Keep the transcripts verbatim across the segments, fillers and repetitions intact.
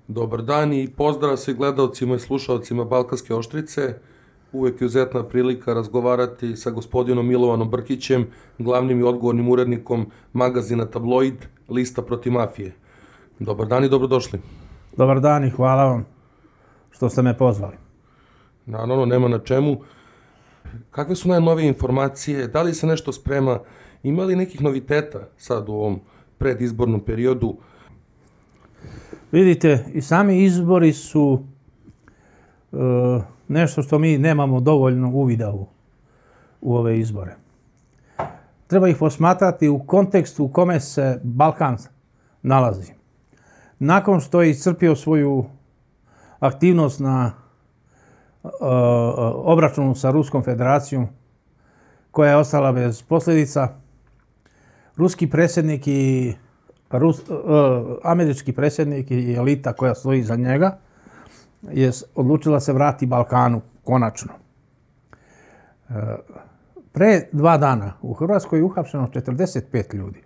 Dobar dan i pozdrav svim gledalcima i slušalcima Balkanske oštrice. Uvek je izuzetna prilika razgovarati sa gospodinom Milovanom Brkićem, glavnim i odgovornim urednikom magazina Tabloid, Lista protiv mafije. Dobar dan i dobrodošli. Dobar dan i hvala vam što ste me pozvali. Naravno, nema na čemu. Kakve su najnovije informacije? Da li se nešto sprema? Ima li nekih noviteta sad u ovom predizbornom periodu? Vidite, i sami izbori su e, nešto što mi nemamo dovoljno uvida u, u ove izbore. Treba ih posmatrati u kontekstu u kome se Balkan nalazi. Nakon što je iscrpio svoju aktivnost na e, obračunu sa Ruskom federacijom, koja je ostala bez posljedica, ruski predsjednik i Rus, uh, američki predsjednik i elita koja stoji iza njega je odlučila se vrati Balkanu konačno. Uh, pre dva dana u Hrvatskoj je uhapšeno četrdeset pet ljudi.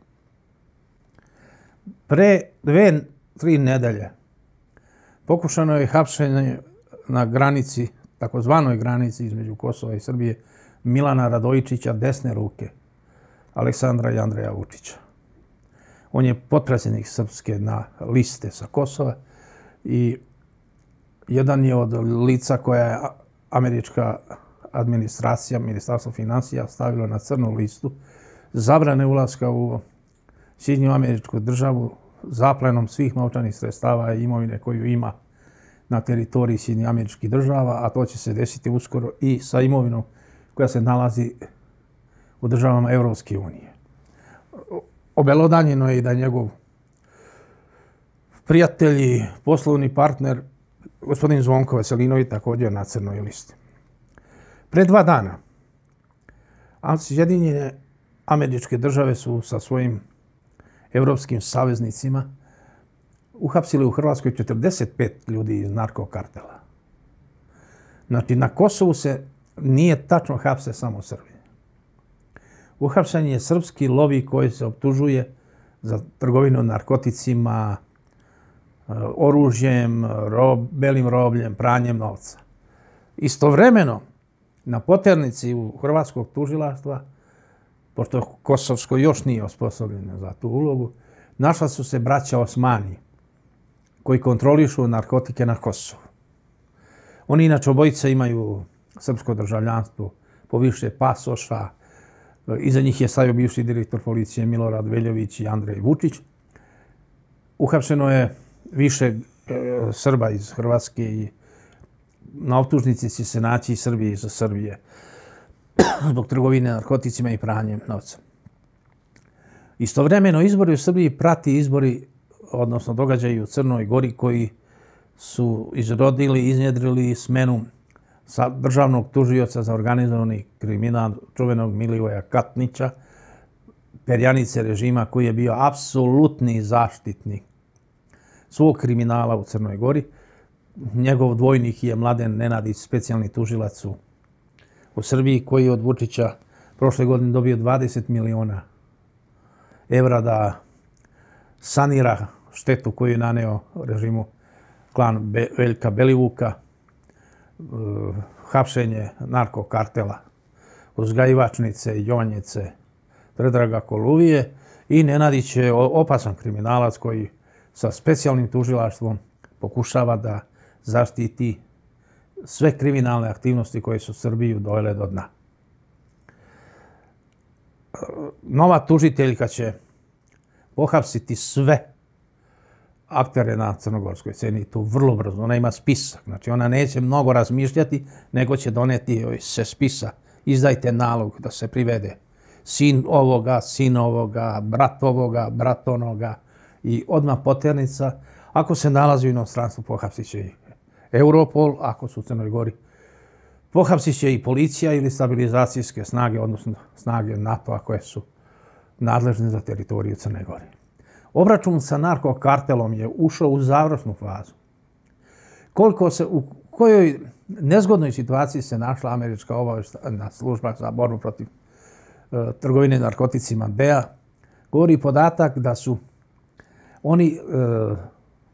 Pre dve, tri nedelje pokušano je hapšenje na granici, takozvanoj granici između Kosova i Srbije, Milana Radojičića, desne ruke Aleksandra i Andreja Vučića. On je potpredsjednik Srpske na liste sa Kosova i jedan je od lica koja je američka administracija, Ministarstvo financija stavilo na crnu listu zabrane ulaska u Sjedinjenu Američku Državu zaplenom svih novčanih sredstava i imovine koju ima na teritoriji Sjedinjenih Američkih Država, a to će se desiti uskoro i sa imovinom koja se nalazi u državama Evropske unije. Obelodanjeno je i da njegov prijatelj i poslovni partner, gospodin Zvonko Veselinović, također na crnoj listi. Pre dva dana Sjedinjene Američke Države su sa svojim evropskim saveznicima uhapsili u Hrvatskoj četrdeset pet ljudi iz narkokartela. Znači, na Kosovu se nije tačno hapse samo Srbi. Uhapšen je srpski lobi koji se optužuje za trgovinu narkoticima, oružjem, rob, belim robljem, pranjem novca. Istovremeno, na poternici u hrvatskog tužilaštva, pošto Kosovsko još nije osposobljeno za tu ulogu, našla su se braća Osmani, koji kontrolišu narkotike na Kosovu. Oni inače obojice imaju srpsko državljanstvo po više pasoša. Iza njih je stavio bivši direktor policije Milorad Veljović i Andrej Vučić. Uhapšeno je više e, Srba iz Hrvatske i na optužnici će se naći i Srbije iz Srbije zbog trgovine narkoticima i pranjem novca. Istovremeno izbori u Srbiji prati izbori, odnosno događaji u Crnoj Gori koji su izrodili, iznjedrili smenu sa državnog tužioca za organizovani kriminal čuvenog Milivoja Katnića, perjanice režima koji je bio apsolutni zaštitnik svog kriminala u Crnoj Gori. Njegov dvojnik je Mladen Nenadić, specijalni tužilac u, u Srbiji, koji je od Vučića prošle godine dobio dvadeset miliona evra da sanira štetu koju je naneo režimu klan Be, Veljka Belivuka, uh, hapšenje narkokartela, uzgajivačnice, Jonjice, Predraga Koluvije, i Nenadić je opasan kriminalac koji sa specijalnim tužilaštvom pokušava da zaštiti sve kriminalne aktivnosti koje su Srbiju dovele do dna. Nova tužiteljka će pohapsiti sve aktere na crnogorskoj sceni, tu vrlo brzo. Ona ima spisak, znači ona neće mnogo razmišljati, nego će doneti se spisa. Izdajte nalog da se privede sin ovoga, sin ovoga, brat ovoga, brat onoga, i odmah poternica. Ako se nalazi u inostranstvu, pohapsit će i Europol, ako su u Crnoj Gori, pohapsit će i policija ili stabilizacijske snage, odnosno snage NATO-a koje su nadležne za teritoriju Crne Gore. Obračun sa narkokartelom je ušao u završnu fazu. Koliko se, u kojoj nezgodnoj situaciji se našla američka obavještajna služba za borbu protiv e, trgovine narkoticima B E A, govori podatak da su oni e,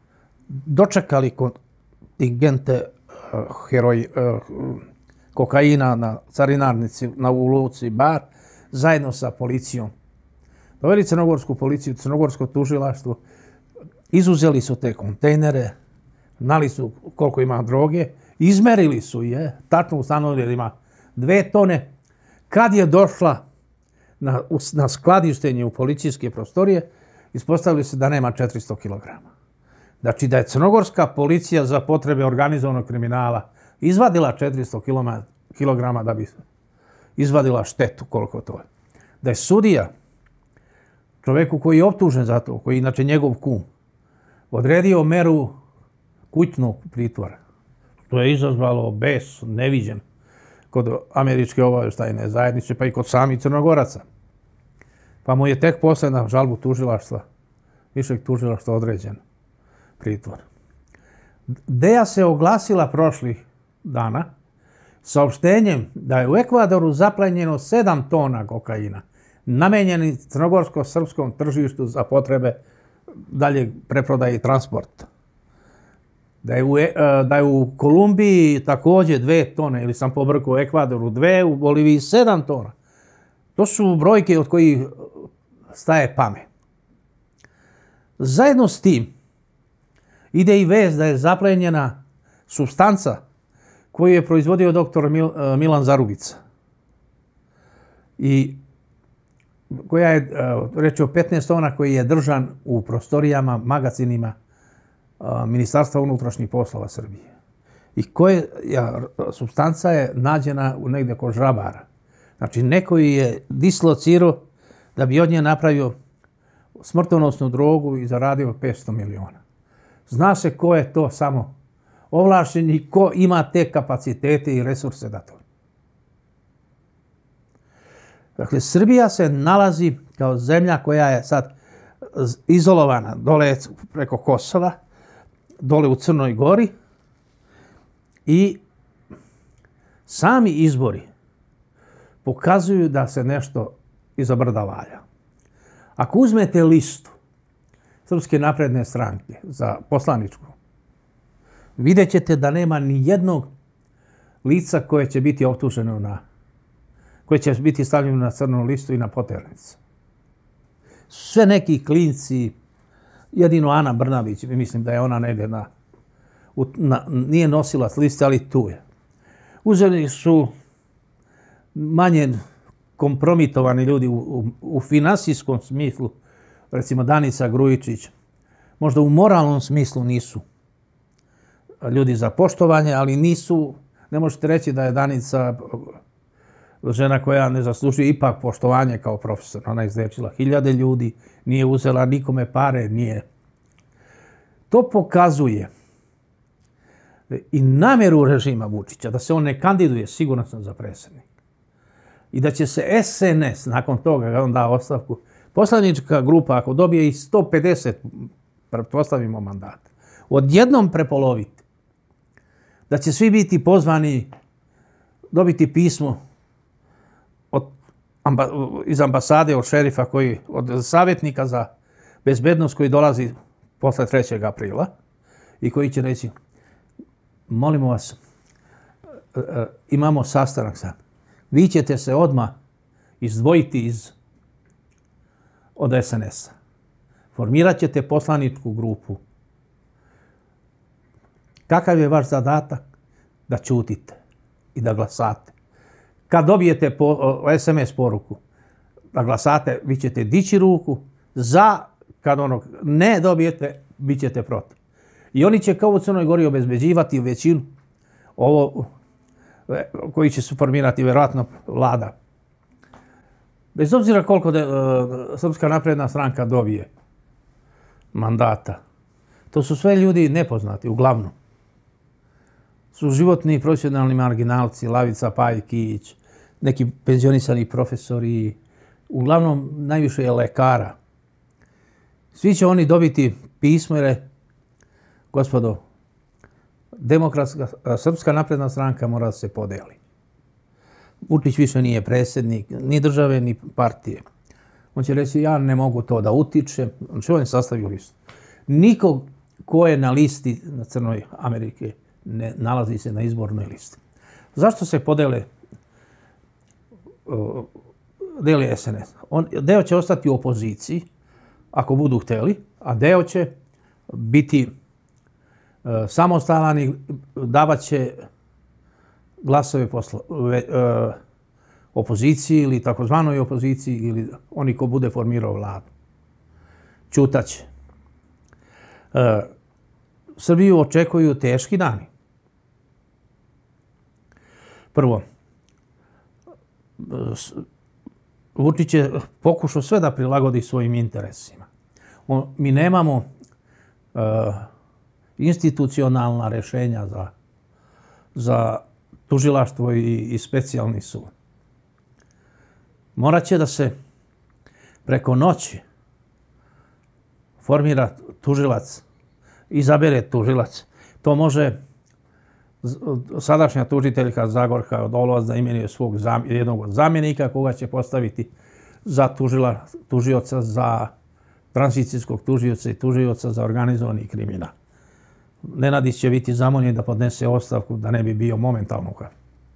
dočekali kontingente heroj, kokaina na carinarnici, na u luci Bar, zajedno sa policijom. Doveli crnogorsku policiju, crnogorsko tužilaštvo, izuzeli su te kontejnere, znali su koliko ima droge, izmerili su je, tačno ustanovili da ima dve tone. Kad je došla na, na skladištenje u policijske prostorije, ispostavili se da nema četiristo kilograma. Znači da je crnogorska policija za potrebe organizovanog kriminala izvadila četiristo kilograma da bi izvadila štetu koliko to je. Da je sudija, čovjeku koji je optužen za to, koji je inače njegov kum, odredio meru kućnog pritvora. To je izazvalo bes neviđen kod američke obavještajne zajednice, pa i kod samih Crnogoraca. Pa mu je tek posle na žalbu tužilaštva, višeg tužilaštva određen pritvor. Deja se oglasila prošlih dana saopštenjem da je u Ekvadoru zaplenjeno sedam tona kokaina, namenjeni crnogorsko-srpskom tržištu za potrebe dalje preprodaje i transporta. Da je, u, da je u Kolumbiji također dve tone, ili sam pobrkao u Ekvadoru dve, u Boliviji sedam tona. To su brojke od kojih staje pamet. Zajedno s tim ide i vest da je zaplenjena supstanca koju je proizvodio doktor Milan Zarubica. I koja je, reč je o petnaest tona koji je držan u prostorijama, magazinima Ministarstva unutrašnjih poslova Srbije. I koja supstanca je nađena negdje kod Žabara. Znači, neko je dislocirao da bi od nje napravio smrtonosnu drogu i zaradio petsto miliona. Zna se ko je to samo ovlašćen i ko ima te kapacitete i resurse da to. Dakle, Srbija se nalazi kao zemlja koja je sad izolovana dole preko Kosova, dole u Crnoj Gori i sami izbori pokazuju da se nešto iza brda valja. Ako uzmete listu Srpske napredne stranke za poslaničku, vidjet ćete da nema ni jednog lica koje će biti optuženo na, koje će biti stavljeno na crnu listu i na poternicu. Sve neki klinci, jedino Ana Brnabić, mislim da je ona negdje na, na, nije nosila liste, ali tu je. Uzeli su manje kompromitovani ljudi u, u, u finansijskom smislu, recimo Danica Grujičić, možda u moralnom smislu nisu ljudi za poštovanje, ali nisu, ne možete reći da je Danica žena koja ne zaslužuje ipak poštovanje kao profesor. Ona je izlečila hiljade ljudi, nije uzela nikome pare, nije. To pokazuje i namjeru režima Vučića da se on ne kandiduje, sigurno sam, za predsjednik. I da će se S N S nakon toga, kada on da ostavku, poslanička grupa, ako dobije i sto pedeset, pretpostavimo mandat, odjednom prepoloviti. Da će svi biti pozvani dobiti pismo od, amba, iz ambasade, od šerifa, koji, od savjetnika za bezbednost koji dolazi posle trećeg aprila i koji će reći: molimo vas, imamo sastanak sad. Vi ćete se odmah izdvojiti iz, od S N S-a. Formirat ćete poslaničku grupu. Kakav je vaš zadatak? Da ćutite i da glasate. Kad dobijete po, S M S poruku da glasate, vi ćete dići ruku za, kad ono ne dobijete, bit ćete protiv. I oni će kao u Crnoj Gori obezbeđivati većinu ovo koji će se formirati vjerojatno vlada. Bez obzira koliko de, uh, Srpska napredna stranka dobije mandata, to su sve ljudi nepoznati, uglavnom. Su životni i profesionalni marginalci, Lavica Pajić, neki penzionisani profesori, uglavnom najviše je lekara. Svi će oni dobiti pismo jer je, gospodo, Demokratska, Srpska napredna stranka mora da se podeli. Vučić više nije predsjednik ni države, ni partije. On će reći: ja ne mogu to da utičem. On će on sastavio listu. Nikog ko je na listi na Crnoj Amerike, ne nalazi se na izbornoj listi. Zašto se podele deli S N S? On, deo će ostati u opoziciji, ako budu hteli, a deo će biti uh, samostalan i davat će glasove posla, uh, opoziciji ili takozvanoj opoziciji ili oni ko bude formirao vladu. Ćutaće. Uh, Srbiju očekuju teški dani. Prvo, Vučić je pokušao sve da prilagodi svojim interesima. On, mi nemamo uh, institucionalna rešenja za, za tužilaštvo i, i specijalni sud. Morat će da se preko noći formira tužilac, izabere tužilac. To može sadašnja tužiteljka Zagorka Dolovac da imenuje svog zam, jednog od zamjenika koga će postaviti za tužila, tužioca za tranzicijskog tužioca i tužioca za organizovani kriminal. Nenadić će biti zamoljen da podnese ostavku da ne bi bio momentalno uhapšen.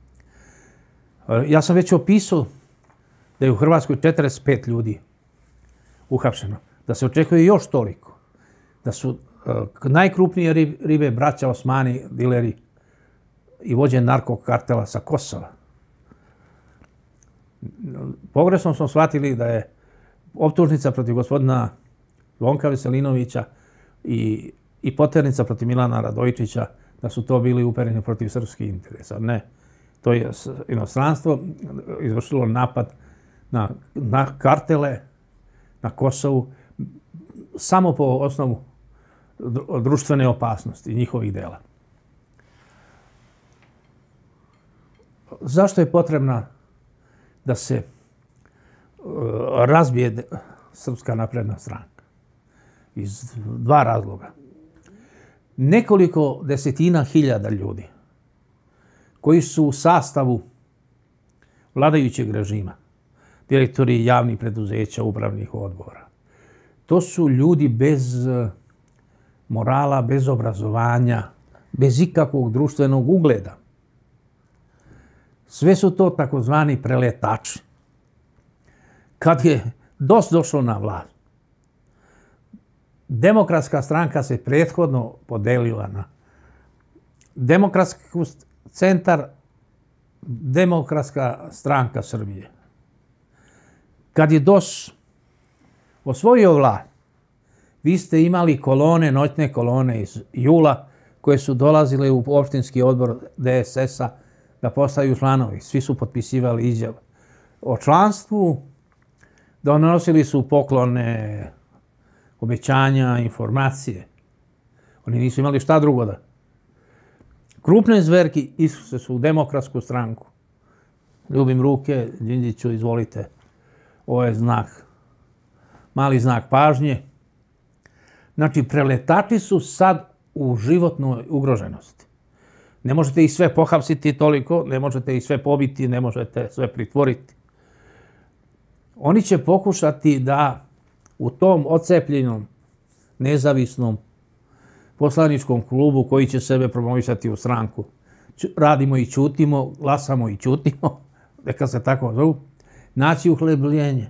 Ja sam već opisao da je u Hrvatskoj četrdeset pet ljudi uhapšeno, da se očekuje još toliko, da su uh, najkrupnije ribe braća Osmani, dileri i vođe narkokartela sa Kosova. Pogrešno smo shvatili da je optužnica protiv gospodina Zvonka Veselinovića i, i poternica protiv Milana Radojičića, da su to bili upereni protiv srpskih interesa. Ne. To je inostranstvo izvršilo napad na, na kartele na Kosovu samo po osnovu društvene opasnosti i njihovih dela. Zašto je potrebna da se uh, razbije Srpska napredna stranka? Iz dva razloga. Nekoliko desetina hiljada ljudi koji su u sastavu vladajućeg režima, direktori javnih preduzeća, upravnih odbora, to su ljudi bez morala, bez obrazovanja, bez ikakvog društvenog ugleda. Sve su to takozvani preletači. Kad je D O S došlo na vlast, Demokratska stranka se prethodno podelila na Demokratski centar, Demokratska stranka Srbije. Kad je D O S osvojio vlast, vi ste imali kolone, noćne kolone iz jula koje su dolazile u opštinski odbor D S S-a da postaju članovi. Svi su potpisivali izjavu o članstvu, donosili su poklone, obećanja, informacije. Oni nisu imali šta drugo da. Krupne zverki išle su u Demokratsku stranku. Ljubim ruke, Đinđiću, izvolite. Ovo je znak, mali znak pažnje. Znači, preletači su sad u životnoj ugroženosti. Ne možete ih sve pohapsiti toliko, ne možete ih sve pobiti, ne možete sve pritvoriti. Oni će pokušati da u tom ocepljenom, nezavisnom poslaničkom klubu koji će sebe promovisati u stranku, radimo i ćutimo, glasamo i ćutimo, neka se tako zovu, naći uhlebljenje.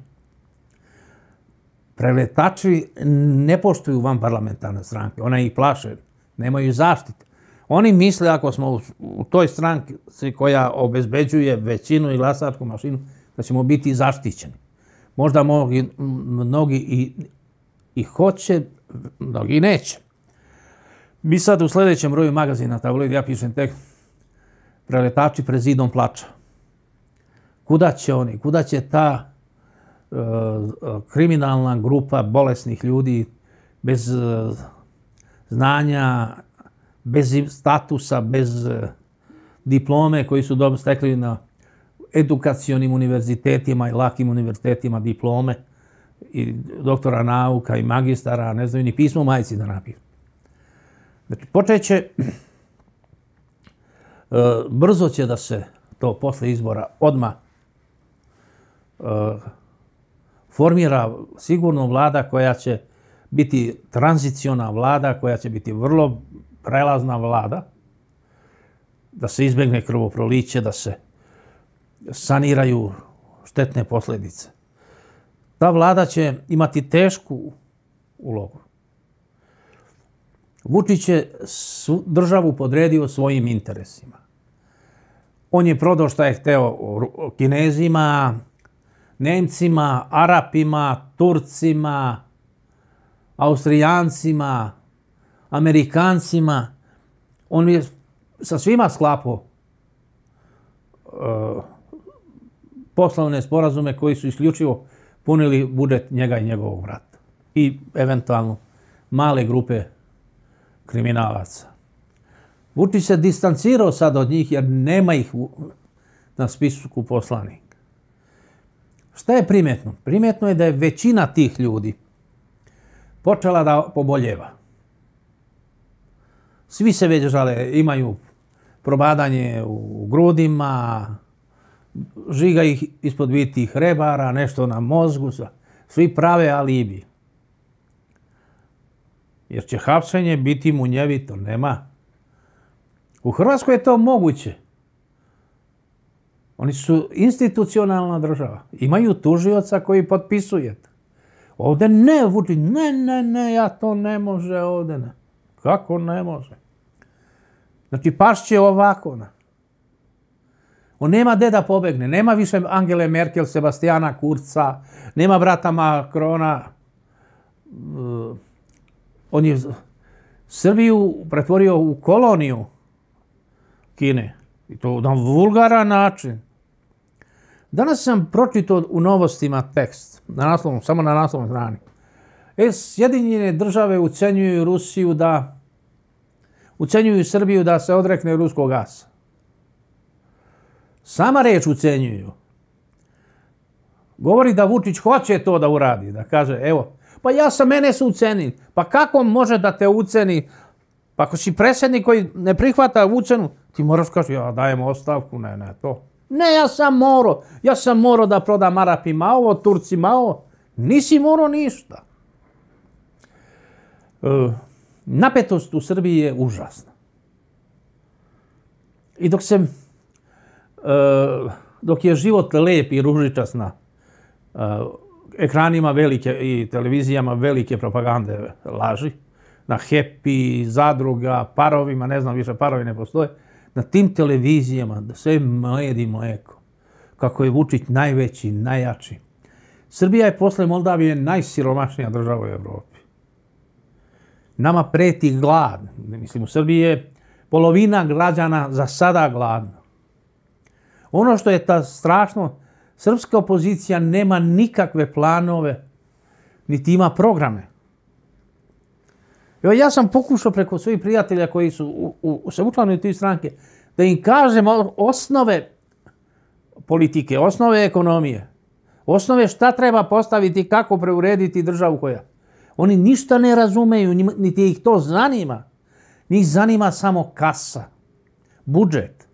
Preletači ne poštuju vanparlamentarne stranke, one ih plaše, nemaju zaštite. Oni misle ako smo u toj stranci koja obezbeđuje većinu i glasačku mašinu, da ćemo biti zaštićeni. Možda mnogi, mnogi i, i hoće, mnogi neće. Mi sad u sljedećem broju magazina Tabloid, ja pišem tekst, preletači pred zidom plača. Kuda će oni, kuda će ta uh, kriminalna grupa bolesnih ljudi bez uh, znanja, bez statusa, bez uh, diplome koji su dobro stekli na edukacionim univerzitetima i lakim univerzitetima diplome i doktora nauka i magistara, ne znaju ni pismo majci da napišu. Znači, počet će, uh, brzo će da se to posle izbora odmah uh, formira sigurno vlada koja će biti tranziciona vlada koja će biti vrlo prelazna vlada, da se izbjegne krvoproliće, da se saniraju štetne posljedice. Ta vlada će imati tešku ulogu. Vučić je državu podredio svojim interesima. On je prodao šta je hteo Kinezima, Nemcima, Arapima, Turcima, Austrijancima, Amerikancima. On je sa svima sklapao uh, poslovne sporazume koji su isključivo punili budžet njega i njegovog brata. I eventualno male grupe kriminalaca. Vučić se distancirao sad od njih jer nema ih na spisku poslanika. Šta je primjetno? Primjetno je da je većina tih ljudi počela da poboljeva. Svi se već žale, imaju probadanje u grudima, žiga ih ispod vitih rebara, nešto na mozgu, svi prave alibi. Jer će hapšenje biti munjevito, nema. U Hrvatskoj je to moguće. Oni su institucionalna država. Imaju tužioca koji potpisuje. Ovdje ne, Vučić, ne, ne, ne, ja to ne može ovdje. Ne. Kako ne može? Znači, pašće ovako. Ne. On nema gde da pobegne. Nema više Angele Merkel, Sebastijana Kurza, nema brata Makrona. On je Srbiju pretvorio u koloniju Kine. I to na vulgaran način. Danas sam pročitao u novostima tekst, na naslovnom, samo na naslovnoj strani. E, Sjedinjene države ucenjuju Rusiju da, ucenjuju Srbiju da se odrekne ruskog gasa. Sama reč ucenjuju. Govori da Vučić hoće to da uradi, da kaže, evo, pa ja sam, mene su ucenili. Pa kako može da te uceni? Pa ako si predsjednik koji ne prihvata ucenu, ti moraš kaži, ja dajem ostavku, ne, ne, to. Ne, ja sam morao, ja sam morao da prodam Arapima ovo, Turcima ovo. Nisi morao ništa. E, napetost u Srbiji je užasna. I dok se, e, dok je život lep i ružičast na e, ekranima velike i televizijama velike propagande laži, na Happy, zadruga, parovima, ne znam više, parovi ne postoje, na tim televizijama, da sve mledi mleko, kako je Vučić najveći, najjači. Srbija je posle Moldavije najsiromašnija država u Evropi. Nama preti glad. Mislim, u Srbiji je polovina građana za sada gladna. Ono što je ta strašno, srpska opozicija nema nikakve planove, niti ima programe. Evo, ja sam pokušao preko svojih prijatelja koji su u, u, se učlanili u te stranke, da im kažem osnove politike, osnove ekonomije, osnove šta treba postaviti, kako preurediti državu koja. Oni ništa ne razumeju, niti ih to zanima. Njih zanima samo kasa, budžet.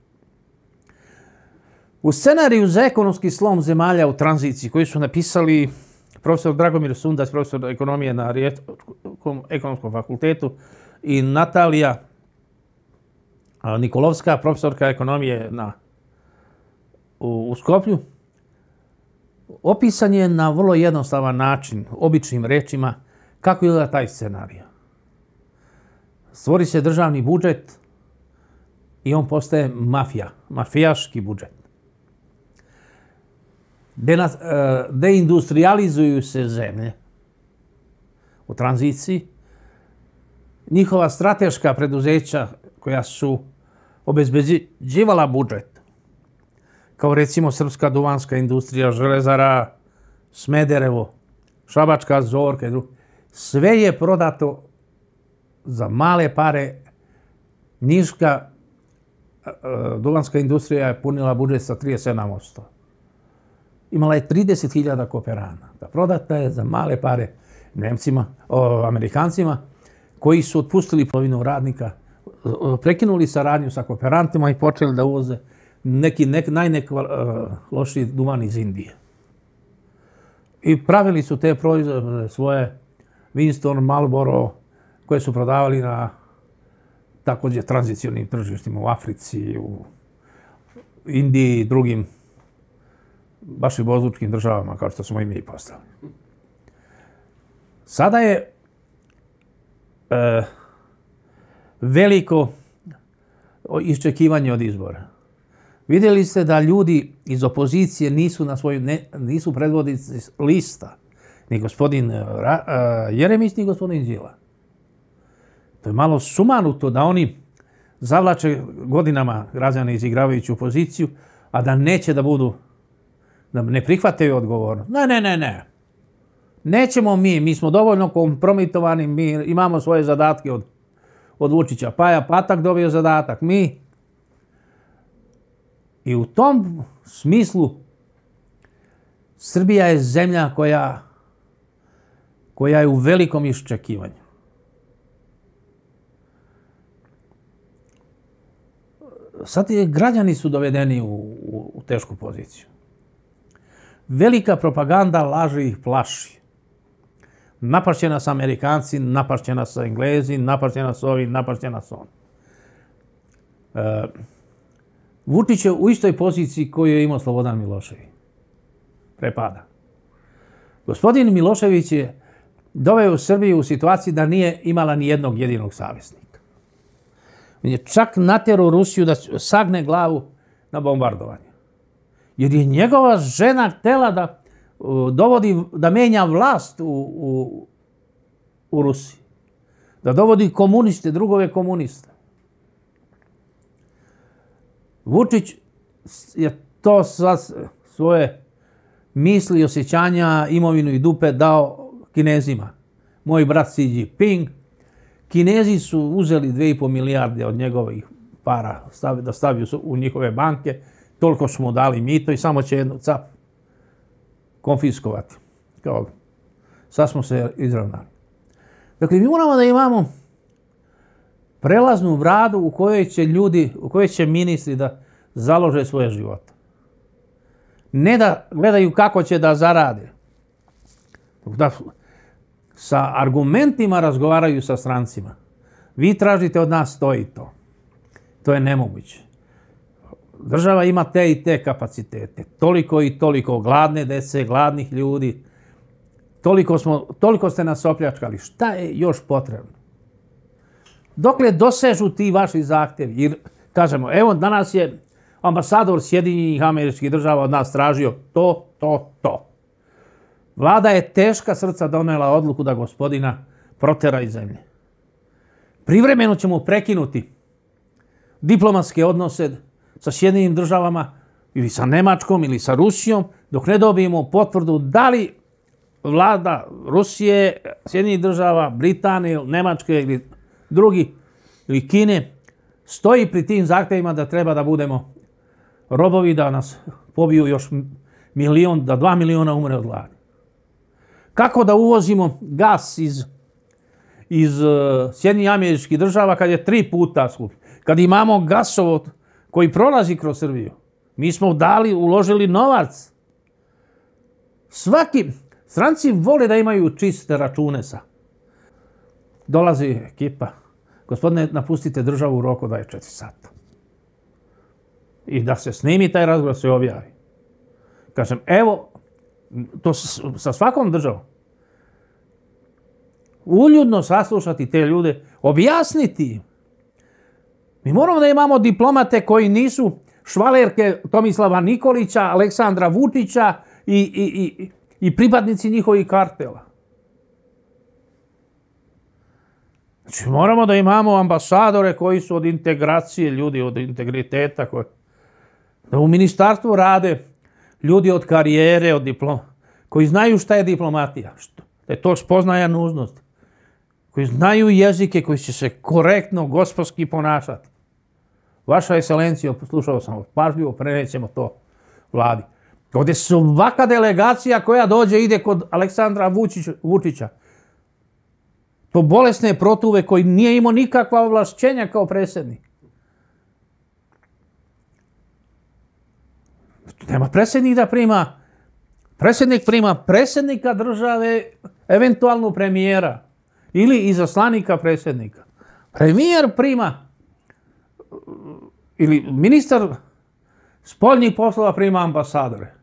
U scenariju za ekonomski slom zemalja u tranziciji koji su napisali profesor Dragomir Sundac, profesor ekonomije na Riječkom ekonomskom fakultetu, i Natalija Nikolovska, profesorka ekonomije na, u, u Skoplju, opisan je na vrlo jednostavan način, običnim rečima, kako izgleda taj scenarij. Stvori se državni budžet i on postaje mafija, mafijaški budžet. Deindustrializuju se zemlje u tranziciji. Njihova strateška preduzeća koja su obezbeđivala budžet, kao recimo srpska duvanska industrija, železara, Smederevo, Šabačka Zorka i drugo, sve je prodato za male pare. Niška duvanska industrija je punila budžet sa trideset sedam posto. Imala je trideset hiljada kooperanata. Prodata je za male pare Nemcima, o, Amerikancima, koji su otpustili polovinu radnika, prekinuli saradnju sa kooperantima i počeli da uvoze neki nek, najlošiji duvan iz Indije. I pravili su te proizvode svoje Winston, Marlboro, koje su prodavali na također tranzicionim tržištima u Africi, u Indiji i drugim baš i bozlučkim državama, kao što smo i mi postali. Sada je e, veliko iščekivanje od izbora. Vidjeli ste da ljudi iz opozicije nisu na svoju, ne, nisu predvodnici lista, ni gospodin Ra, uh, Jeremić, ni gospodin Đila. To je malo sumanuto da oni zavlače godinama građane izigravajući opoziciju, a da neće da budu, da ne prihvataju odgovornost. Ne, ne, ne, ne. Nećemo mi, mi smo dovoljno kompromitovani, mi imamo svoje zadatke od, od Vučića. Paja Patak dobio zadatak, mi. I u tom smislu Srbija je zemlja koja, koja je u velikom iščekivanju. Sad je, građani su dovedeni u, u, u tešku poziciju. Velika propaganda laži ih plaši. Napašće nas Amerikanci, napašće nas Englezi, napašće nas ovi, napašće nas on. E, Vučić je u istoj poziciji koju je imao Slobodan Milošević. Prepada. Gospodin Milošević je doveo Srbiju u situaciju da nije imala ni jednog jedinog saveznika. On je čak natjerao Rusiju da sagne glavu na bombardovanje. Jer je njegova žena htjela da dovodi, da menja vlast u, u, u Rusiji. Da dovodi komuniste, drugove komuniste. Vučić je to sva svoje misli i osjećanja, imovinu i dupe dao Kinezima. Moj brat Xi Jinping. Kinezi su uzeli dve i po milijarde od njegovih para da staviju u njihove banke. Toliko su mu dali mito i samo će jednu cap konfiskovati. Kao, sad smo se izravnali. Dakle, mi moramo da imamo prelaznu vladu u kojoj će ljudi, u kojoj će ministri da založe svoje živote. Ne da gledaju kako će da zarade. Da sa argumentima razgovaraju sa strancima. Vi tražite od nas to i to. To je nemoguće. Država ima te i te kapacitete. Toliko i toliko gladne dece, gladnih ljudi. Toliko, smo, toliko ste nas opljačkali. Šta je još potrebno? Dokle dosežu ti vaši zahtjevi? Jer, kažemo, evo danas je ambasador Sjedinjenih Američkih Država od nas tražio to, to, to. Vlada je teška srca donela odluku da gospodina protera iz zemlje. Privremeno ćemo prekinuti diplomatske odnose sa Sjedinjenim Državama ili sa Nemačkom ili sa Rusijom dok ne dobijemo potvrdu da li vlada Rusije, Sjedinjenih Država, Britanije, Nemačke ili drugi ili Kine stoji pri tim zahtjevima da treba da budemo robovi, da nas pobiju još milion, da dva miliona umre od gladi. Kako da uvozimo gas iz, iz uh, Sjedinjenih Američkih Država kad je tri puta skuplji? Kad imamo gasovod koji prolazi kroz Srbiju. Mi smo dali, uložili novac. Svaki, stranci vole da imaju čiste račune sa. Dolazi ekipa. Gospodine, napustite državu u roku dvadeset četiri sata. I da se snimi taj razgovor, se objavi. Kažem, evo, to sa svakom državom. Uljudno saslušati te ljude, objasniti im. Mi moramo da imamo diplomate koji nisu švalerke Tomislava Nikolića, Aleksandra Vučića i, i, i, i pripadnici njihovih kartela. Znači, moramo da imamo ambasadore koji su od integracije, ljudi od integriteta, koji, da u ministarstvu rade ljudi od karijere, od diploma, koji znaju šta je diplomatija, što, da je to spoznaja nužnosti, koji znaju jezike, koji će se korektno, gospodski ponašati. Vaša ekscelencija, slušao sam pažljivo, prenećemo to vladi. Ovdje svaka delegacija koja dođe ide kod Aleksandra Vučić, Vučića. To bolesne protuve koji nije imao nikakva ovlašćenja kao predsjednik. Nema predsjednik da prima Predsjednik prima predsjednika države, eventualno premijera ili izaslanika predsjednika. Premijer prima ili ministar spoljnih poslova prima ambasadore.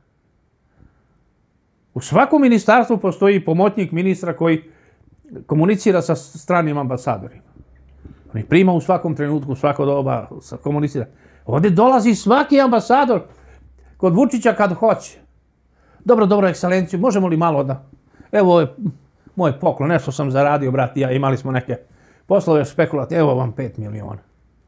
U svakom ministarstvu postoji pomoćnik ministra koji komunicira sa stranim ambasadorima. On ih prima u svakom trenutku, u svako doba komunicira. Ovdje dolazi svaki ambasador kod Vučića kad hoće. Dobro, dobro, ekscelenciju, možemo li malo da... Evo, ovo je moj poklon, nešto sam zaradio, brat i ja, imali smo neke poslove špekulacije, evo vam pet miliona.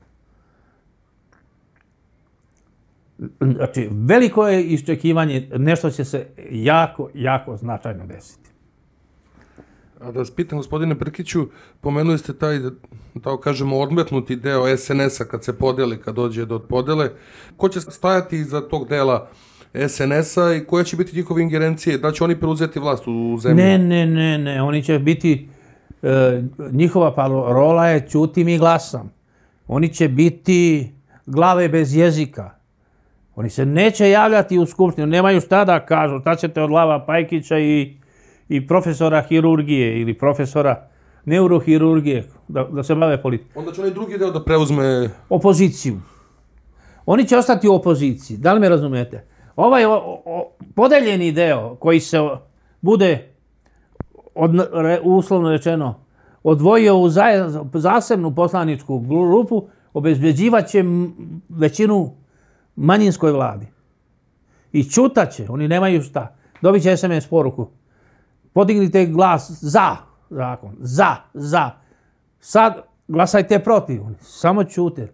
Znači, veliko je iščekivanje, nešto će se jako, jako značajno desiti. A da vas pitam, gospodine Brkiću, pomenuli ste taj, da kažemo, odmetnuti deo es en es a kad se podeli, kad dođe do podele. Ko će stajati iza tog dela es en es a i koje će biti njihove ingerencije? Da će oni preuzeti vlast u zemlji? Ne, ne, ne, ne. Oni će biti, e, njihova parola je ćutim i glasam. Oni će biti glave bez jezika. Oni se neće javljati u skupštinu, nemaju šta da kažu. Šta ćete od Lava Pajkića i, i profesora hirurgije ili profesora neurohirurgije da, da se bave politikom. Onda će onaj drugi deo da preuzme... Opoziciju. Oni će ostati u opoziciji. Da li me razumete? Ovaj o, o, podeljeni deo koji se bude, od, re, uslovno rečeno, odvojio u zaj, zasebnu poslaničku grupu, obezbeđivat će većinu manjinskoj vladi. I čutaće, oni nemaju šta. Dobit će es em es poruku. Podignite glas za zakon. Za, za. Sad glasajte protiv. Samo čute.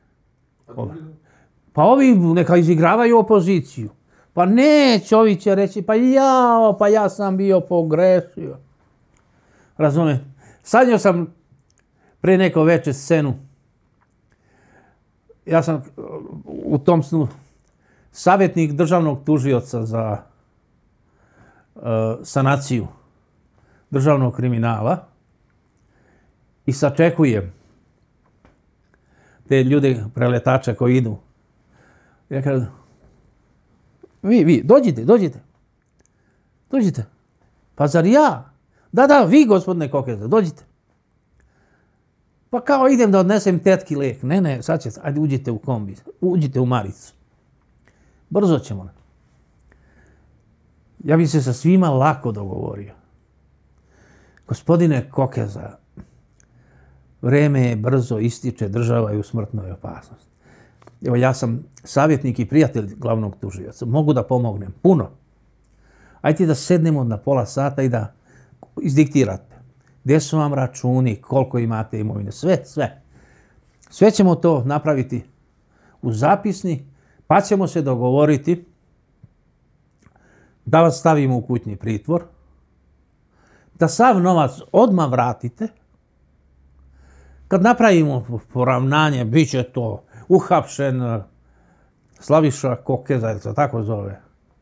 Pa ovi neka izigravaju opoziciju. Pa neće, ovi će reći, pa jao, pa ja sam bio pogrešio. Razumete? Sanjao sam pre neko veče scenu. Ja sam u tom snu savjetnik državnog tužioca za uh, sanaciju državnog kriminala i sačekujem te ljude, preletače koji idu. Ja kažem, vi, vi, dođite, dođite. Dođite. Pa zar ja? Da, da, vi, gospodine Kokeza, dođite. Pa kao idem da odnesem tetki lek. Ne, ne, sad ćete, ajde uđite u kombi, uđite u maricu. Brzo ćemo. Ja bi se sa svima lako dogovorio. Gospodine Kokeza, vreme je brzo ističe, država je u smrtnoj opasnosti. Evo, ja sam savjetnik i prijatelj glavnog tužioca. Mogu da pomognem. Puno. Ajde da sednemo na pola sata i da izdiktirate. Gdje su vam računi, koliko imate imovine, sve, sve. Sve ćemo to napraviti u zapisni, pa ćemo se dogovoriti da vas stavimo u kućni pritvor, da sav novac odmah vratite. Kad napravimo poravnanje, bit će to uhapšen Slaviša Kokeza, ili se tako zove.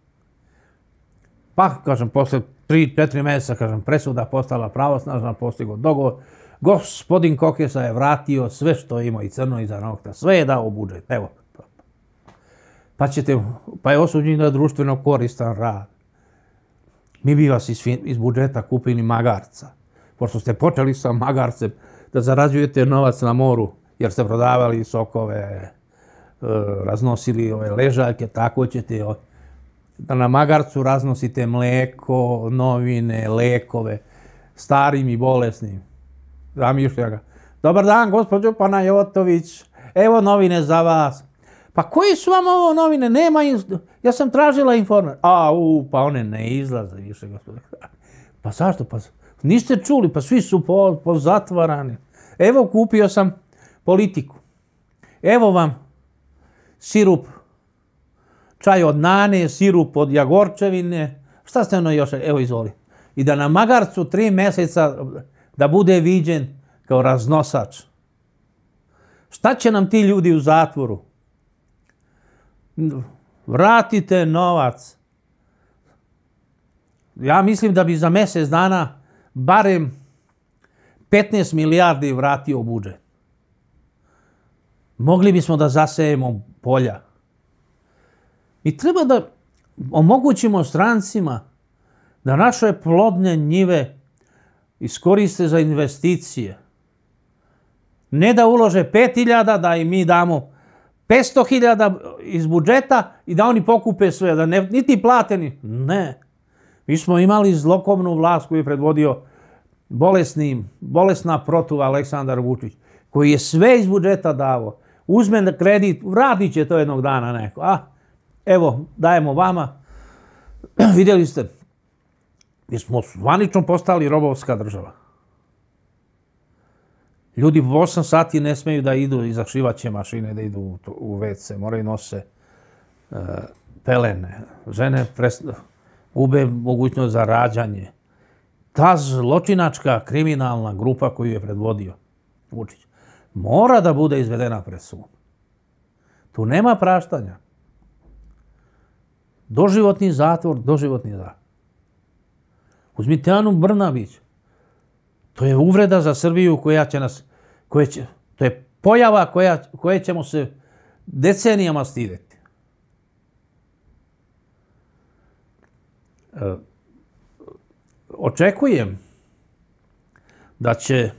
Pa, kažem, posle tri, četiri mjeseca, kažem, presuda postala pravosnažna, postigo dogovor. Gospodin Kokeza je vratio sve što ima i crno iza nokta. Sve je dao u budžet, evo. Pa ćete, pa je osuđen na društveno koristan rad. Mi bi vas iz, iz budžeta kupili magarca. Pošto ste počeli sa magarcem da zarađujete novac na moru, jer ste prodavali sokove, raznosili ove ležaljke, tako ćete da na magarcu raznosite mleko, novine, lekove, starim i bolesnim. Zamišlja ga. Dobar dan, gospođo Panajotović, evo novine za vas. Pa koji su vam ovo novine? Nema, ja sam tražila informacije. A, u, pa one ne izlaze više, gospođo. Pa zašto? Pa niste čuli, pa svi su po, pozatvarani. Evo, kupio sam Politiku. Evo vam sirup, čaj od nane, sirup od jagorčevine. Šta ste ono još? Evo, izvoli. I da na magarcu tri mjeseca da bude viđen kao raznosač. Šta će nam ti ljudi u zatvoru? Vratite novac. Ja mislim da bi za mjesec dana barem petnaest milijardi vratio u budžet. Mogli bismo da zasejemo polja. Mi treba da omogućimo strancima da naše plodne njive iskoriste za investicije. Ne da ulože pet hiljada, da im mi damo petsto hiljada iz budžeta i da oni pokupe sve, da ne, niti plateni. Ne. Mi smo imali zlokovnu vlast koju je predvodio bolesni, bolesna protuva Aleksandar Vučić, koji je sve iz budžeta davo. Uzme kredit, vratit će to jednog dana neko. A, evo, dajemo vama. Vidjeli ste, mi smo zvanično postali robovska država. Ljudi u osam sati ne smeju da idu iza šivaće mašine, da idu u ve ce, moraju nose uh, pelene. Žene presno, gube mogućnost za rađanje. Ta zločinačka kriminalna grupa koju je predvodio Vučić mora da bude izvedena pred sud. Tu nema praštanja. Doživotni zatvor, doživotni zatvor. Uzmite Anu Brnabić. To je uvreda za Srbiju koja će nas, koje će, to je pojava koja, koje ćemo se decenijama stideti. E, očekujem da će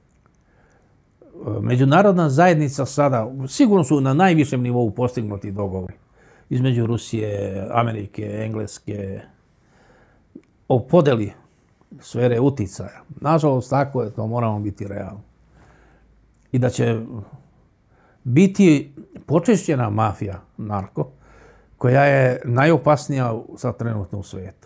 međunarodna zajednica sada, sigurno su na najvišem nivou postignuti dogovori između Rusije, Amerike, Engleske, o podeli sfere uticaja. Nažalost, tako je, to moramo biti realni. I da će biti počešćena mafija, narko, koja je najopasnija sad trenutno u svijetu.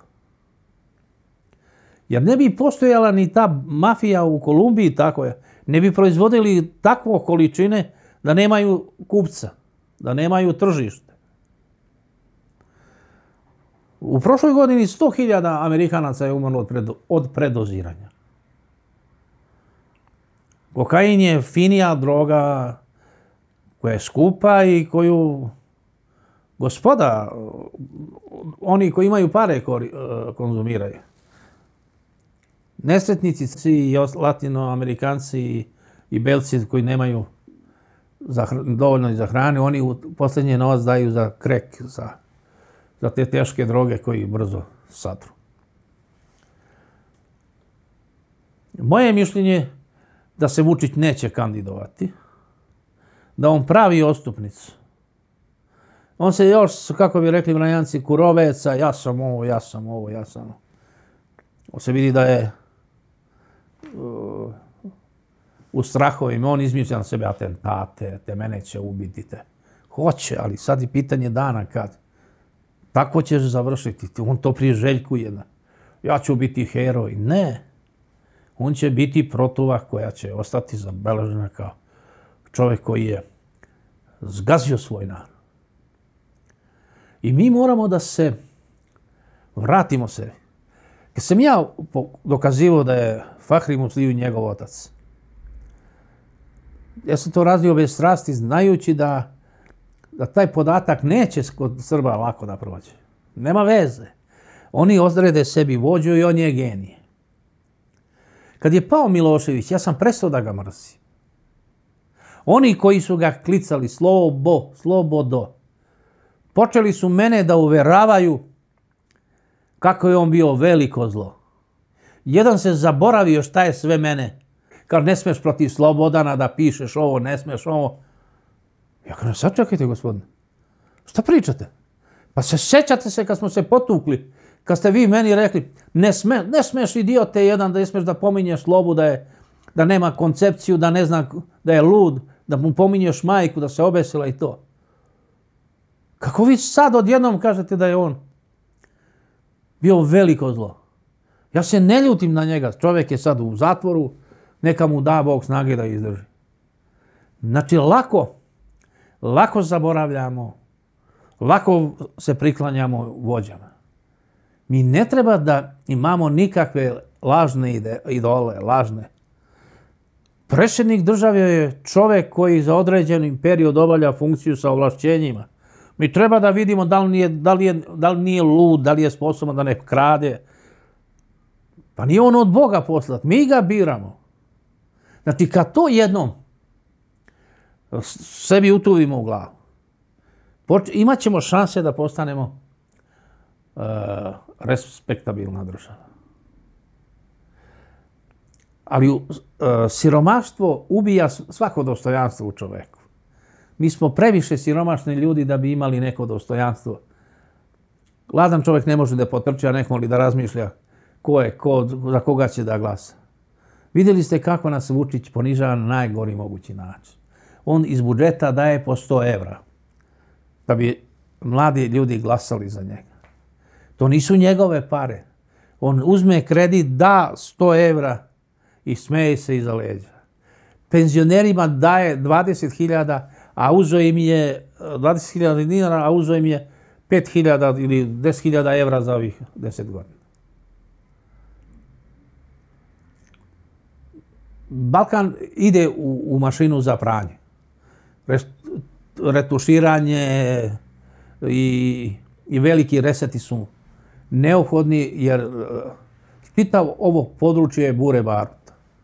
Jer ne bi postojala ni ta mafija u Kolumbiji, tako je, ne bi proizvodili takvo količine da nemaju kupca, da nemaju tržište. U prošloj godini sto hiljada Amerikanaca je umrlo od, predo, od predoziranja. Kokain je finija droga koja je skupa i koju gospoda, oni koji imaju pare, konzumiraju. Nesretnici i latinoamerikanci i belci koji nemaju za, dovoljno za hranu, oni u posljednji novac daju za krek, za, za te teške droge koji brzo satru. Moje mišljenje da se Vučić neće kandidovati, da on pravi odstupnicu. On se još, kako bi rekli Vranjanci, kuroveca, ja sam ovo, ja sam ovo, ja sam ovo. On se vidi da je uh, u strahovima, on izmišlja na sebe atentate, te mene će ubiti, te. Hoće, ali sad je pitanje dana kad. Tako ćeš završiti, on to priželjkuje. Ja ću biti heroj. Ne. On će biti protuva koja će ostati zabeležena kao čovjek koji je zgazio svoj narod. I mi moramo da se vratimo se. Kad sam ja dokazivao da je Fahri Musliju njegov otac, ja sam to radio bez strasti, znajući da, da taj podatak neće kod Srba lako da prođe. Nema veze. Oni odrede sebi vođu i on je genije. Kad je pao Milošević, ja sam prestao da ga mrzim. Oni koji su ga klicali slobo, slobodo, počeli su mene da uveravaju kako je on bio veliko zlo. Jedan se zaboravio šta je sve mene. Kao ne smeš protiv Slobodana da pišeš ovo, ne smeš ovo. Ja kažem, sad čekajte, gospodine. Šta pričate? Pa se sjećate se kad smo se potukli, kad ste vi meni rekli, ne, sme, ne smeš idiote jedan, da ne smeš da pominješ Slobu, da, je, da nema koncepciju, da ne zna, da je lud, da mu pominješ majku, da se obesila i to. Kako vi sad odjednom kažete da je on bio veliko zlo? Ja se ne ljutim na njega. Čovjek je sad u zatvoru, neka mu da Bog snage da izdrži. Znači, lako, lako zaboravljamo, lako se priklanjamo vođama. Mi ne treba da imamo nikakve lažne ide, idole, lažne. Predsjednik države je čovjek koji za određeni period obavlja funkciju sa ovlašćenjima. Mi treba da vidimo da li nije, da li je, da li nije lud, da li je sposoban da ne krade. Pa nije on od Boga poslat, mi ga biramo. Znači, kad to jednom sebi utuvimo u glavu, imat ćemo šanse da postanemo respektabilna država. Ali uh, siromaštvo ubija svako dostojanstvo u čoveku. Mi smo previše siromašni ljudi da bi imali neko dostojanstvo. Gladan čovjek ne može da potrči, a nek moli da razmišlja ko je, ko, za koga će da glasa. Vidjeli ste kako nas Vučić ponižava na najgori mogući način. On iz budžeta daje po sto evra da bi mladi ljudi glasali za njega. To nisu njegove pare. On uzme kredit, da sto evra i smeje se iza leđa. Penzionerima daje dvadeset hiljada, a uzo im je dvadeset hiljada dinara, a uzo im je pet hiljada ili deset hiljada evra za ovih deset godina. Balkan ide u, u mašinu za pranje. Retuširanje i, i veliki reseti su neophodni jer čitav ovo područje je bure baruta.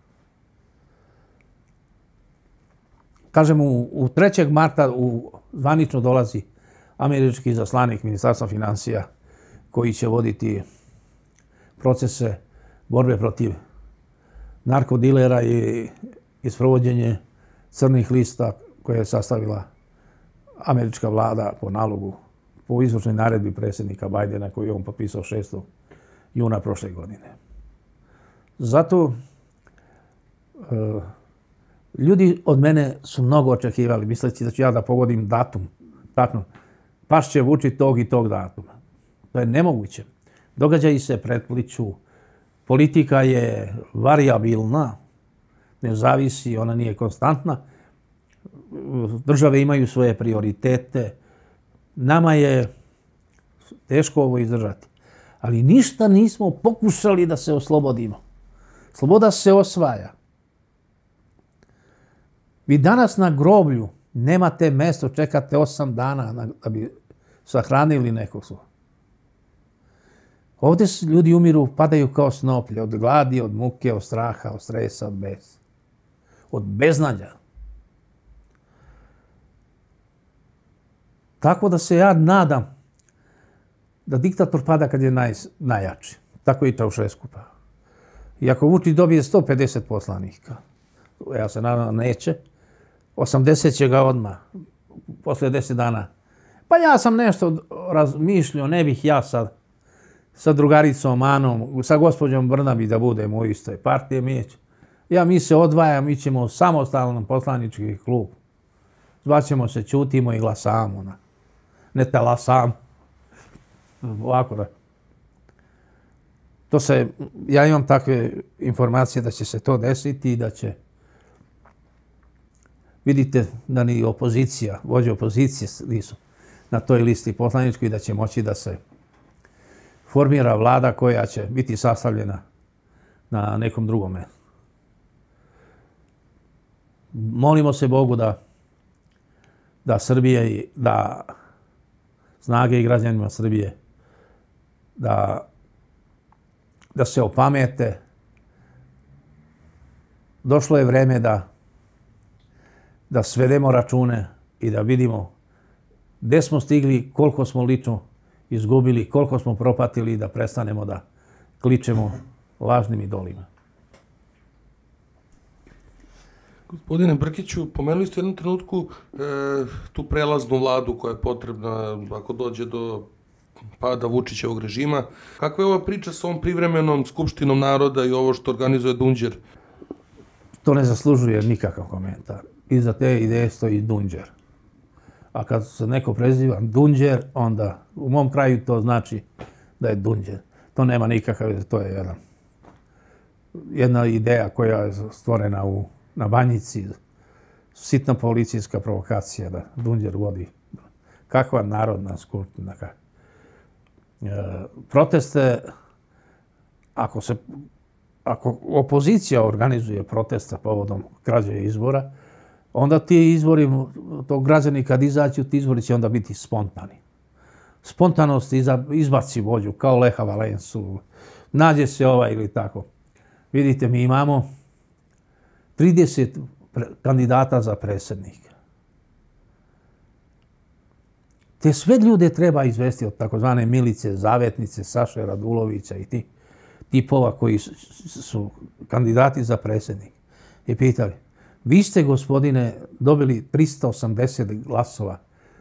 Kažem, u, u trećeg marta u zvanično dolazi američki izaslanik Ministarstva financija koji će voditi procese borbe protiv narkodilera i, i sprovođenje crnih lista koje je sastavila američka vlada po nalogu, po izvršnoj naredbi predsjednika Bajdena koju je on potpisao šestog juna prošle godine. Zato e, ljudi od mene su mnogo očekivali, misleći da ću ja da pogodim datum. Datum. Paš će Vučić tog i tog datuma. To je nemoguće. Događaji se pretpliču. Politika je variabilna, ne zavisi, ona nije konstantna. Države imaju svoje prioritete. Nama je teško ovo izdržati. Ali ništa nismo pokušali da se oslobodimo. Sloboda se osvaja. Vi danas na groblju nemate mjesto, čekate osam dana da bi sahranili nekog svog. Ovdje ljudi umiru, padaju kao snoplje, od gladi, od muke, od straha, od stresa, od besa. Od beznadja. Tako da se ja nadam da diktator pada kad je naj, najjači. Tako i Čaušesku pa. I ako Vučić dobije sto pedeset poslanika, ja se nadam da neće, osamdeset će ga odmah, posle deset dana. Pa ja sam nešto razmišljao, ne bih ja sad sa drugaricom Anom, sa gospođom Brnabi da budemo u istoj partiji. Mi, ja mi se odvajam, mi ćemo samostalan poslanički klub. Zvaćemo se, ćutimo i glasamo. Na, ne talasamo. Ovako da. To se, ja imam takve informacije da će se to desiti i da će, vidite da ni opozicija, vođe opozicije nisu na toj listi poslaničkoj, da će moći da se formira vlada koja će biti sastavljena na nekom drugom mjestu. Molimo se Bogu da, da Srbije, da snage i građanima Srbije, da, da se opamete. Došlo je vreme da, da svedemo račune i da vidimo gdje smo stigli, koliko smo lično izgubili, koliko smo propatili, da prestanemo da kličemo lažnim idolima. Gospodine Brkiću, pomenuli ste u jednom trenutku e, tu prelaznu vladu koja je potrebna ako dođe do pada Vučićevog režima. Kakva je ova priča sa ovom privremenom skupštinom naroda i ovo što organizuje Dunđer? To ne zaslužuje nikakav komentar. Iza te ideje stoji Dunđer. A kad se neko preziva Dunđer, onda u mom kraju to znači da je Dunđer. To nema nikakav, to je jedan, jedna ideja koja je stvorena u, na Banjici. Sitna policijska provokacija da Dunđer vodi. Kakva narodna skupština. E, proteste, ako se ako opozicija organizuje protesta povodom krađe izbora, onda ti izbori, to građani kad izađu, ti izbori će onda biti spontani. Spontanost izbaci vođu, kao Leha Valensu, nađe se ovaj ili tako. Vidite, mi imamo trideset kandidata za predsjednika. Te sve ljude treba izvesti od takozvane Milice, Zavetnice, Saše Radulovića i ti tipova koji su, su kandidati za predsjednik. I pitali, vi ste, gospodine, dobili tristo osamdeset glasova.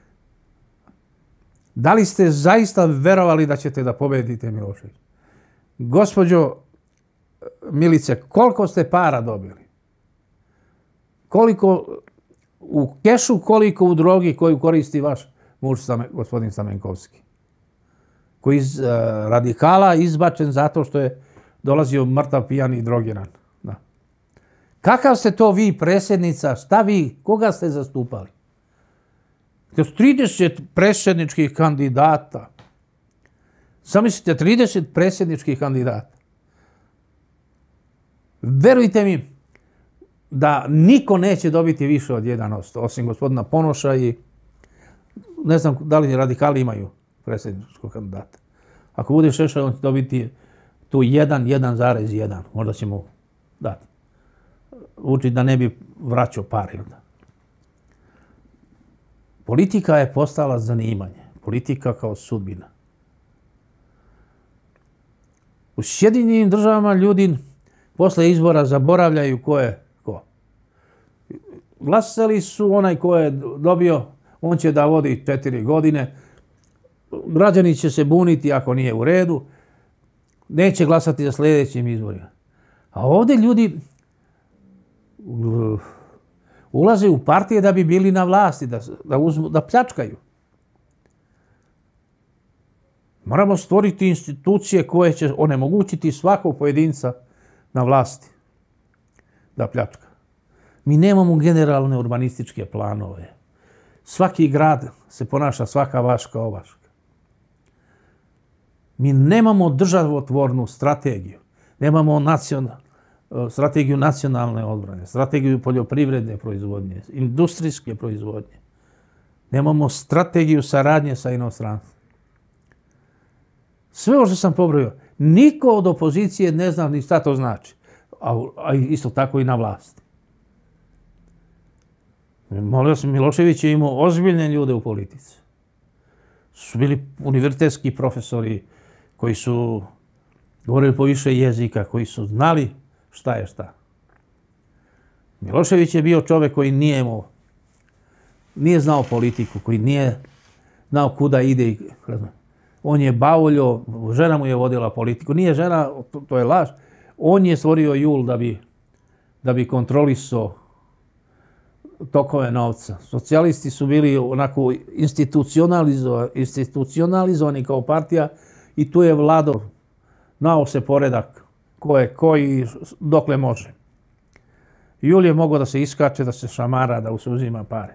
Da li ste zaista verovali da ćete da pobedite Miloševića? Gospođo Milice, koliko ste para dobili? Koliko u kešu, koliko u drogi koju koristi vaš muž, gospodin Stamenkovski? Koji iz uh, radikala izbačen zato što je dolazio mrtav, pijan i drogiran. Da. Kakav ste to vi, predsjednica? Šta vi? Koga ste zastupali? trideset predsjedničkih kandidata. Zamislite, trideset predsjedničkih kandidata. Verujte mi da niko neće dobiti više od jedan posto, osim gospodina Ponoša i ne znam da li radikali imaju predsjedničkog kandidata. Ako bude Šešelj, on će dobiti tu jedan, jedan zarez jedan. Možda će mu dati. Uči da ne bi vraćao pare. Politika je postala zanimanje. Politika kao sudbina. U Sjedinjenim državama ljudi posle izbora zaboravljaju ko je ko. Glasali su onaj ko je dobio, on će da vodi četiri godine. Građani će se buniti ako nije u redu. Neće glasati za sljedećim izborima. A ovdje ljudi ulaze u partije da bi bili na vlasti, da, da, uzmu, da pljačkaju. Moramo stvoriti institucije koje će onemogućiti svakog pojedinca na vlasti da pljačka. Mi nemamo generalne urbanističke planove. Svaki grad se ponaša svaka vaška ovaška. Mi nemamo državotvornu strategiju. Nemamo nacional, strategiju nacionalne odbrane, strategiju poljoprivredne proizvodnje, industrijske proizvodnje. Nemamo strategiju saradnje sa inostranstvom. Sve ovo što sam pobrojio, niko od opozicije ne zna ni šta to znači. A, a isto tako i na vlasti. Molio sam, Milošević je imao ozbiljne ljude u politici. Su bili univerzitetski profesori koji su govorili po više jezika, koji su znali šta je šta. Milošević je bio čovjek koji nije imao, nije znao politiku, koji nije znao kuda ide. On je bauljio, žena mu je vodila politiku. Nije žena, to, to je laž. On je stvorio jul da bi, da bi kontrolisao tokove novca. Socijalisti su bili onako institucionalizo, institucionalizovani kao partija i tu je vladao, znao se poredak ko je koji dokle može. Jul je mogao da se iskače, da se šamara, da se uzima pare.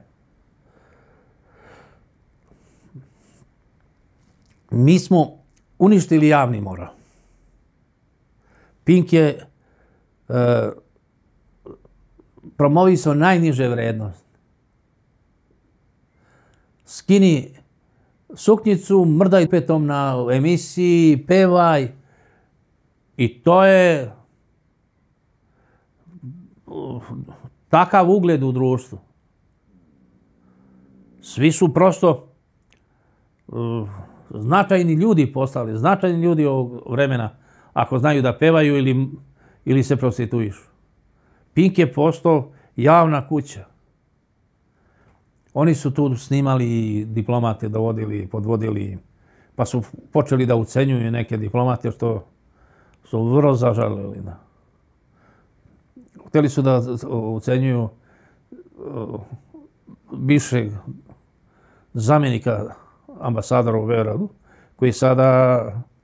Mi smo uništili javni moral. Pink je e, promovisao najniže vrednosti. Skini suknjicu, mrdaj petom na emisiji, pevaj. I to je takav ugled u društvu. Svi su prosto uh, značajni ljudi postali, značajni ljudi ovog vremena, ako znaju da pevaju ili, ili se prostituišu. Pink je postao javna kuća. Oni su tu snimali diplomate, dovodili, podvodili, pa su počeli da ucenjuju neke diplomate, što su vrlo zažalili. Da. Htjeli su da ucenjuju uh, bivšeg zamjenika ambasadora u Beogradu, koji je sada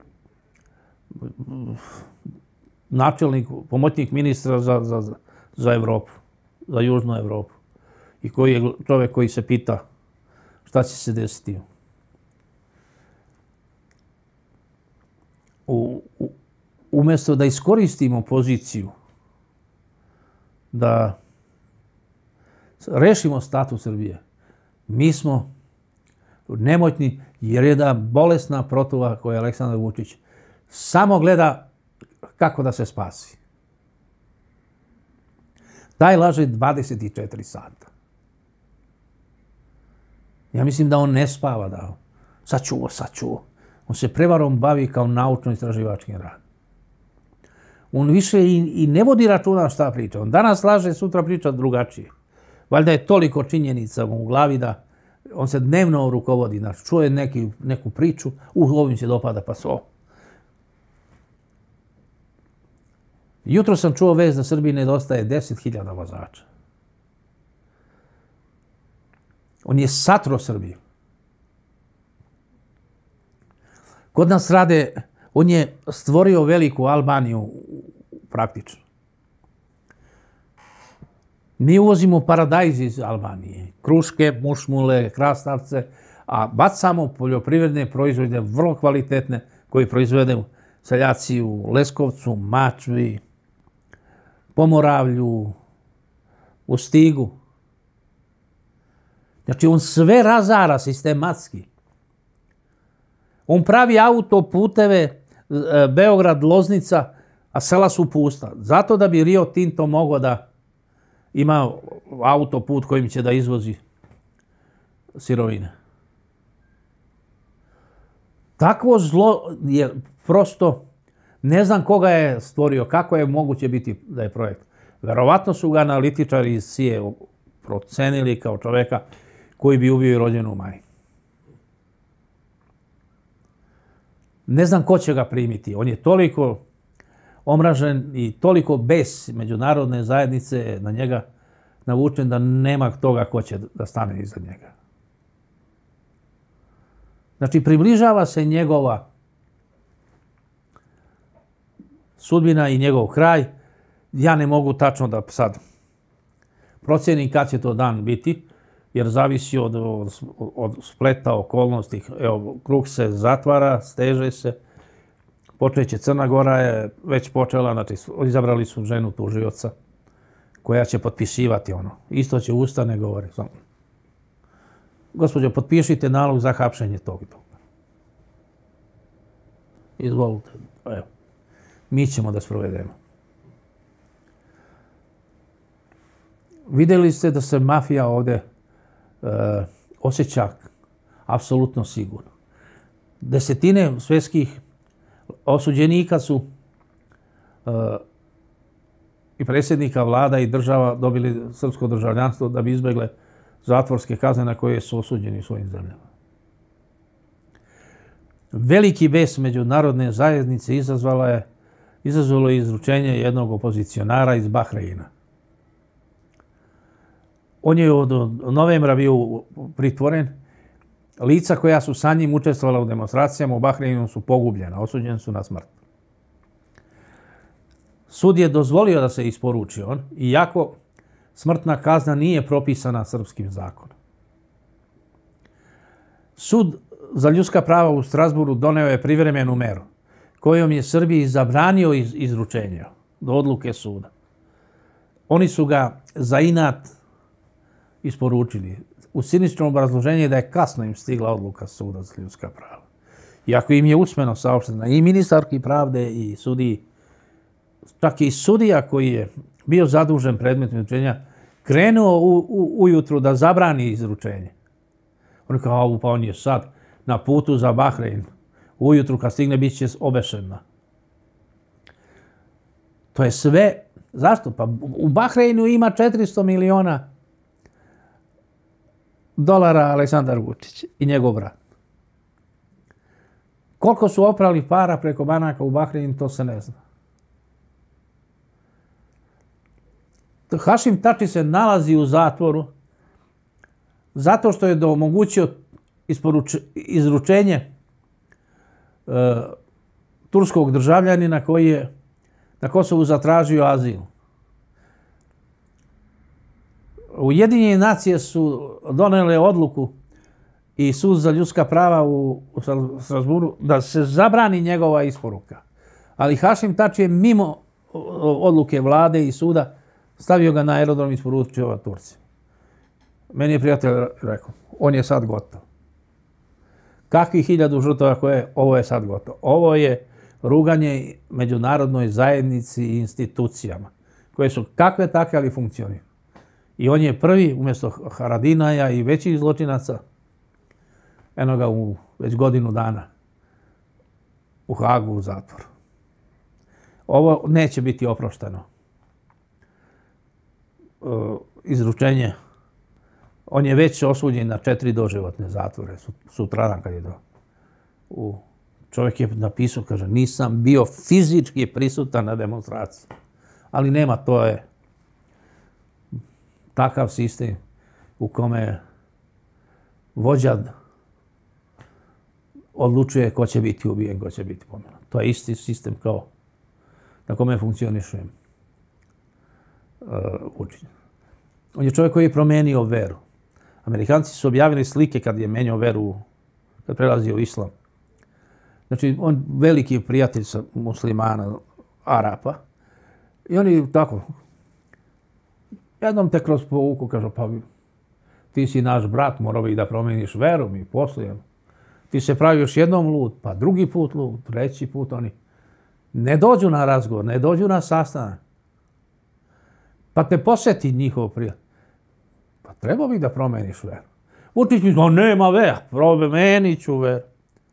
načelnik, pomoćnik ministra za, za, za Evropu, za Južnu Evropu. I koji je čovjek koji se pita šta će se desiti. U, u, umjesto da iskoristimo poziciju da rešimo status Srbije, mi smo nemoćni jer je jedna bolesna protuva koja je Aleksandar Vučić samo gleda kako da se spasi. Taj laže dvadeset četiri sata. Ja mislim da on ne spava, da sad ću ovo, sad ću ovo. On se prevarom bavi kao naučno-istraživačkim radom. On više i, i ne vodi računa šta priča. On danas laže, sutra priča drugačije. Valjda je toliko činjenica u glavi da on se dnevno rukovodi. Znači, čuje neki, neku priču, uh, ovim se dopada, pa svo. Jutro sam čuo vest da Srbiji nedostaje deset hiljada vozača. On je satro Srbiju. Kod nas rade, on je stvorio veliku Albaniju praktično. Mi uvozimo paradajz iz Albanije, kruške, mušmule, krastavce, a bacamo poljoprivredne proizvode vrlo kvalitetne koji proizvede seljaci u Leskovcu, Mačvi, Pomoravlju, u Stigu. Znači, on sve razara sistematski. On pravi autoputeve Beograd-Loznica, a sela su pusta. Zato da bi Rio Tinto mogao da ima autoput kojim će da izvozi sirovine. Takvo zlo je prosto, ne znam koga je stvorio, kako je moguće biti da je projekt. Verovatno su ga analitičari iz C I E procenili kao čoveka koji bi ubio i rođenu majku. Ne znam ko će ga primiti. On je toliko omražen i toliko bes međunarodne zajednice na njega navučen da nema toga ko će da stane iza njega. Znači, približava se njegova sudbina i njegov kraj. Ja ne mogu tačno da sad procenim kad će to dan biti, jer zavisi od, od, od spleta okolnosti. Evo, krug se zatvara, steže se. Počeće Crna Gora je već počela, znači izabrali su ženu tužioca koja će potpisivati ono. Isto će ustane govori. Gospođo, potpišite nalog za hapšenje tog i toga. Izvolite, evo. Mi ćemo da sprovedemo. Vidjeli ste da se mafija ovdje e, osjeća apsolutno sigurno. Desetine svjetskih osuđenika su e, i predsjednika vlada i država dobili srpsko državljanstvo da bi izbjegle zatvorske kazne na koje su osuđeni u svojim zemljama. Veliki bes međunarodne zajednice izazvala je, izazvalo je izručenje jednog opozicionara iz Bahreina. On je od novembra bio pritvoren. Lica koja su sa njim učestvovala u demonstracijama u Bahreinu su pogubljena, osuđeni su na smrt. Sud je dozvolio da se isporuči on, iako smrtna kazna nije propisana srpskim zakonom. Sud za ljudska prava u Strasburu doneo je privremenu meru, kojom je Srbiji zabranio iz, izručenje do odluke suda. Oni su ga za inat isporučili. U siničnom obrazloženju da je kasno im stigla odluka suda za ljudska prava. Iako im je usmeno saopštena i ministarki pravde i sudiji, čak i sudija koji je bio zadužen predmetom izručenja, krenuo u, u, ujutru da zabrani izručenje. On je kao, pa on je sad na putu za Bahrein. Ujutru kad stigne bit će obešena. To je sve. Zašto? Pa u Bahreinu ima četiristo miliona dolara Aleksandar Vučić i njegov brat. Koliko su oprali para preko banaka u Bahreinu, to se ne zna. Hašim Tači se nalazi u zatvoru zato što je omogućio izručenje e, turskog državljanina koji je na Kosovu zatražio azil. Ujedinjene nacije su donele odluku i sud za ljudska prava u, u Strasburu da se zabrani njegova isporuka. Ali Hašim Tači je mimo odluke vlade i suda stavio ga na aerodrom i isporučio Turci. Meni je prijatelj rekao, on je sad gotov. Kakvi hiljadu žrtava koje, ovo je sad gotovo. Ovo je ruganje međunarodnoj zajednici i institucijama koje su kakve takve, ali funkcioniraju. I on je prvi, umjesto Haradinaja i većih zločinaca, eno ga u već godinu dana u Hagu u zatvoru. Ovo neće biti oprošteno. Izručenje, on je već osuđen na četiri doživotne zatvore, sutradan kad je do... U, čovjek je napisao, kaže, nisam bio fizički prisutan na demonstraciji. Ali nema, to je takav sistem u kome vođa odlučuje ko će biti ubijen, ko će biti pomenut. To je isti sistem kao na kome funkcioniše Vučić. On je čovjek koji je promenio veru. Amerikanci su objavili slike kad je menjao veru, kad prelazio u islam. Znači, on veliki prijatelj sa muslimana, Arapa. I oni tako, jednom te kroz povuku, kažu, pa ti si naš brat, morao bi da promeniš veru, mi poslujemo. Ti se pravi još jednom lud, pa drugi put lud, treći put oni ne dođu na razgovor, ne dođu na sastanak. Pa te posjeti njihov prijatelj. Pa trebao bi da promeniš veru. Vučić mi, no nema vera, promenit ću veru.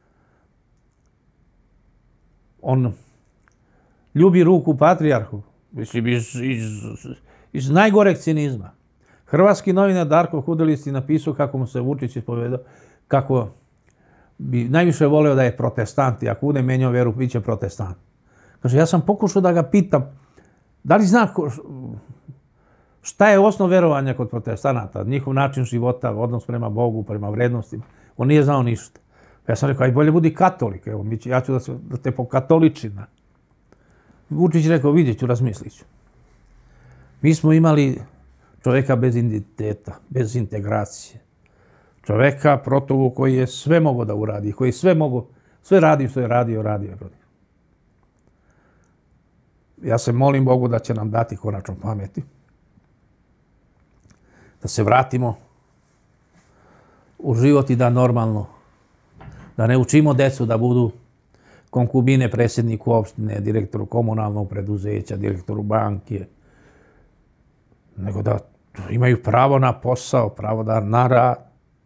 On ljubi ruku patrijarhu, mislim, iz, iz, iz najgoreg cinizma. Hrvatski novinar Darko Hudelić je napisao kako mu se Vučić ispovedao, kako bi najviše voleo da je protestant i ako bude menjao veru, bit će protestant. Kaže, ja sam pokušao da ga pitam, da li zna šta je osnov verovanja kod protestanata, njihov način života, odnos prema Bogu, prema vrednostima. On nije znao ništa. Ja sam rekao, aj bolje budi katolik, evo, ja ću da, se, da te pokatoličim. Vučić rekao, vidjet ću, razmislit ću. Mi smo imali čovjeka bez identiteta, bez integracije. Čovjeka protovu koji je sve mogao da uradi, koji sve mogo, sve radi što je radio, radio. Ja se molim Bogu da će nam dati konačno pameti. Da se vratimo u život i da normalno, da ne učimo decu da budu konkubine predsjedniku opštine, direktoru komunalnog preduzeća, direktoru banke, nego da imaju pravo na posao, pravo da na rad.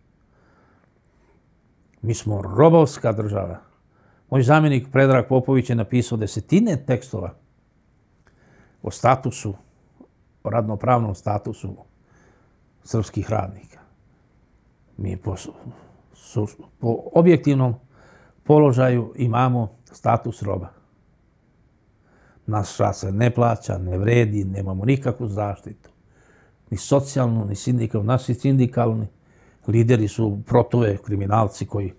Mi smo robovska država. Moj zamjenik Predrag Popović je napisao desetine tekstova o statusu, o radnopravnom statusu srpskih radnika. Mi po, su, po objektivnom položaju imamo status roba. Naša se ne plaća, ne vredi, nemamo nikakvu zaštitu. Ni socijalnu, ni sindikalnu. Naši sindikalni lideri su protove, kriminalci koji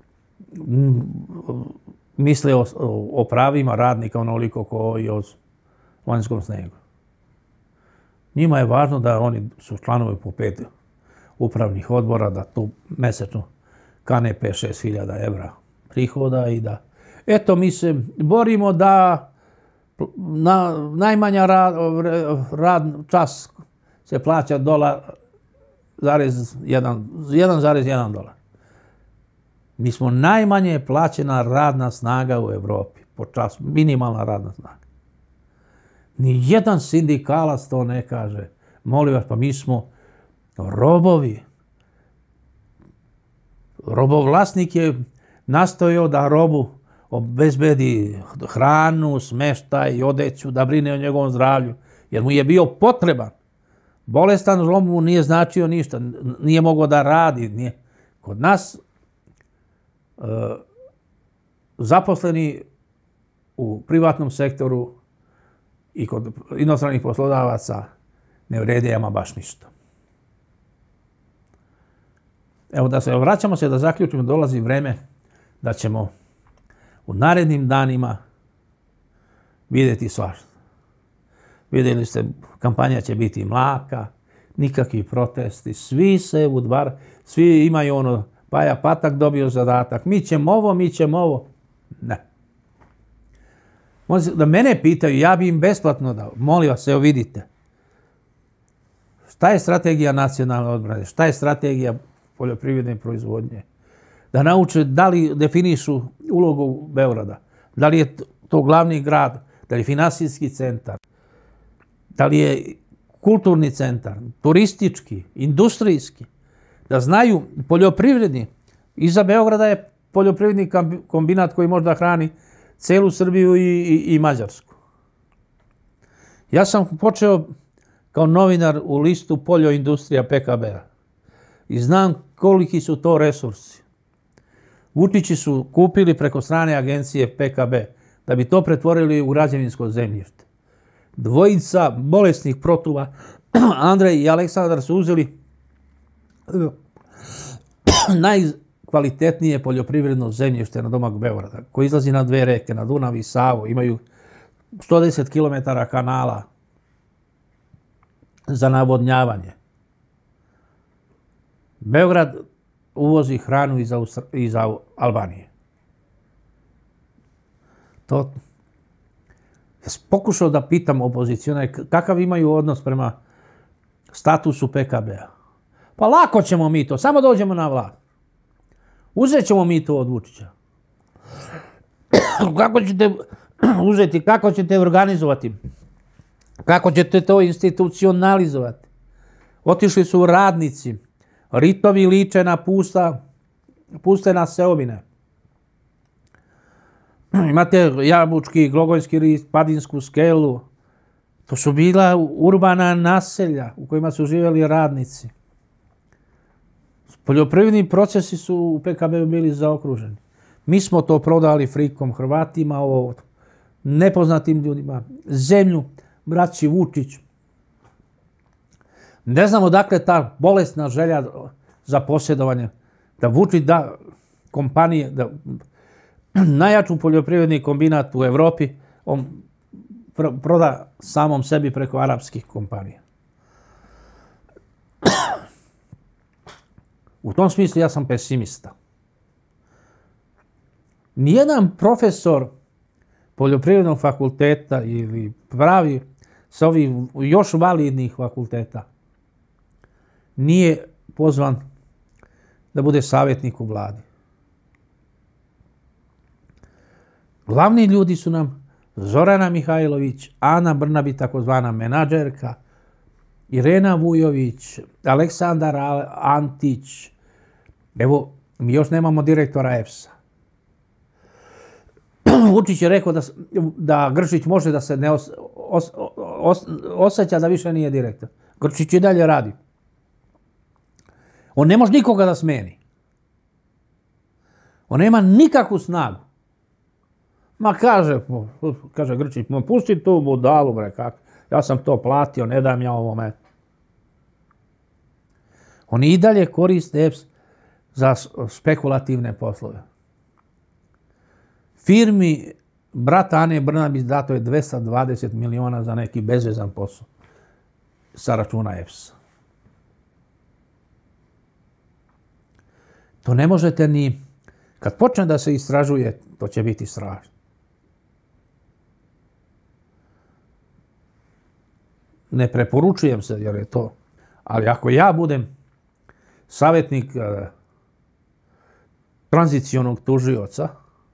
misle o, o pravima radnika onoliko kao i o vanjskom snegu. Njima je važno da oni su članovi po pet upravnih odbora, da tu mesečno kane pet šest hiljada evra prihoda i da, eto, mi se borimo da na, najmanja rad, rad čas se plaća dolar zarez jedan, jedan zarez jedan dolar. Mi smo najmanje plaćena radna snaga u Evropi, po času, minimalna radna snaga. Ni jedan sindikalac to ne kaže. Molim vas, pa mi smo robovi. Robovlasnik je nastojao da robu obezbedi hranu, smeštaj, odeću, da brine o njegovom zdravlju, jer mu je bio potreban. Bolestan rob mu nije značio ništa, nije mogao da radi. Nije. Kod nas e, zaposleni u privatnom sektoru i kod inostranih poslodavaca ne vrede ama baš ništa. Evo da se vraćamo se, da zaključimo, dolazi vreme da ćemo u narednim danima vidjeti svašta. Vidjeli ste, kampanja će biti mlaka, nikakvi protesti, svi se udvar, svi imaju ono, Paja Patak dobio zadatak, mi ćemo ovo, mi ćemo ovo. Ne. Da mene pitaju, ja bi im besplatno dao. Molim vas, evo vidite. Šta je strategija nacionalne odbrane? Šta je strategija poljoprivredne proizvodnje? Da nauče da li definišu ulogu Beograda. Da li je to glavni grad, da li je finansijski centar, da li je kulturni centar, turistički, industrijski. Da znaju poljoprivredni, Iza Beograda je poljoprivredni kombinat koji možda hrani celu Srbiju i, i, i Mađarsku. Ja sam počeo kao novinar u listu Poljoindustrija P K B-a i znam koliki su to resursi. Vučići su kupili preko strane agencije P K B da bi to pretvorili u građevinsko zemljište. Dvojica bolesnih protuva, Andrej i Aleksandar, su uzeli najkvalitetnije poljoprivredno zemljište na domak Beograda, koji izlazi na dve reke, na Dunav i Savu. Imaju sto deset kilometara kanala za navodnjavanje. Beograd uvozi hranu iz, iz Albanije. To... Ja sam pokušao da pitam opozicionare kakav imaju odnos prema statusu P K B-a. Pa lako ćemo mi to, samo dođemo na vlast. Uzet ćemo mi to od Vučića. Kako ćete uzeti, kako ćete organizovati, kako ćete to institucionalizovati. Otišli su radnici, ritovi liče na pusta, pustena seobine. Imate Jabučki, Glogojski rit, Padinsku skelu. To su bila urbana naselja u kojima su živjeli radnici. Poljoprivredni procesi su u P K B-u bili zaokruženi. Mi smo to prodali frikom Hrvatima, ovo, nepoznatim ljudima, zemlju, braći Vučić. Ne znamo dakle ta bolesna želja za posjedovanje, da Vučić da kompanije, da najjaču poljoprivredni kombinat u Evropi, on proda samom sebi preko arapskih kompanija. U tom smislu ja sam pesimista. Nijedan profesor poljoprivrednog fakulteta ili pravi sa ovih još validnih fakulteta nije pozvan da bude savjetnik u vladi. Glavni ljudi su nam Zorana Mihajlović, Ana Brnabić, takozvana menadžerka, Irena Vujović, Aleksandar Antić. Evo, mi još nemamo direktora E P S-a. Vučić je rekao da, da Grčić može da se ne os, os, os, osjeća da više nije direktor. Grčić i dalje radi. On ne može nikoga da smeni. On nema nikakvu snagu. Ma kaže, kaže Grčić, ma pusti tu budalu, bre, kako. Ja sam to platio, ne dam ja ovome. Oni i dalje koriste E P S za spekulativne poslove. Firmi brata Ane Brnabić dato je dvesta dvadeset miliona za neki bezvezan posao sa računa E P S-a. To ne možete ni... Kad počne da se istražuje, to će biti strašno. Ne preporučujem se, jer je to... Ali ako ja budem savjetnik eh, tranzicionog tužioca,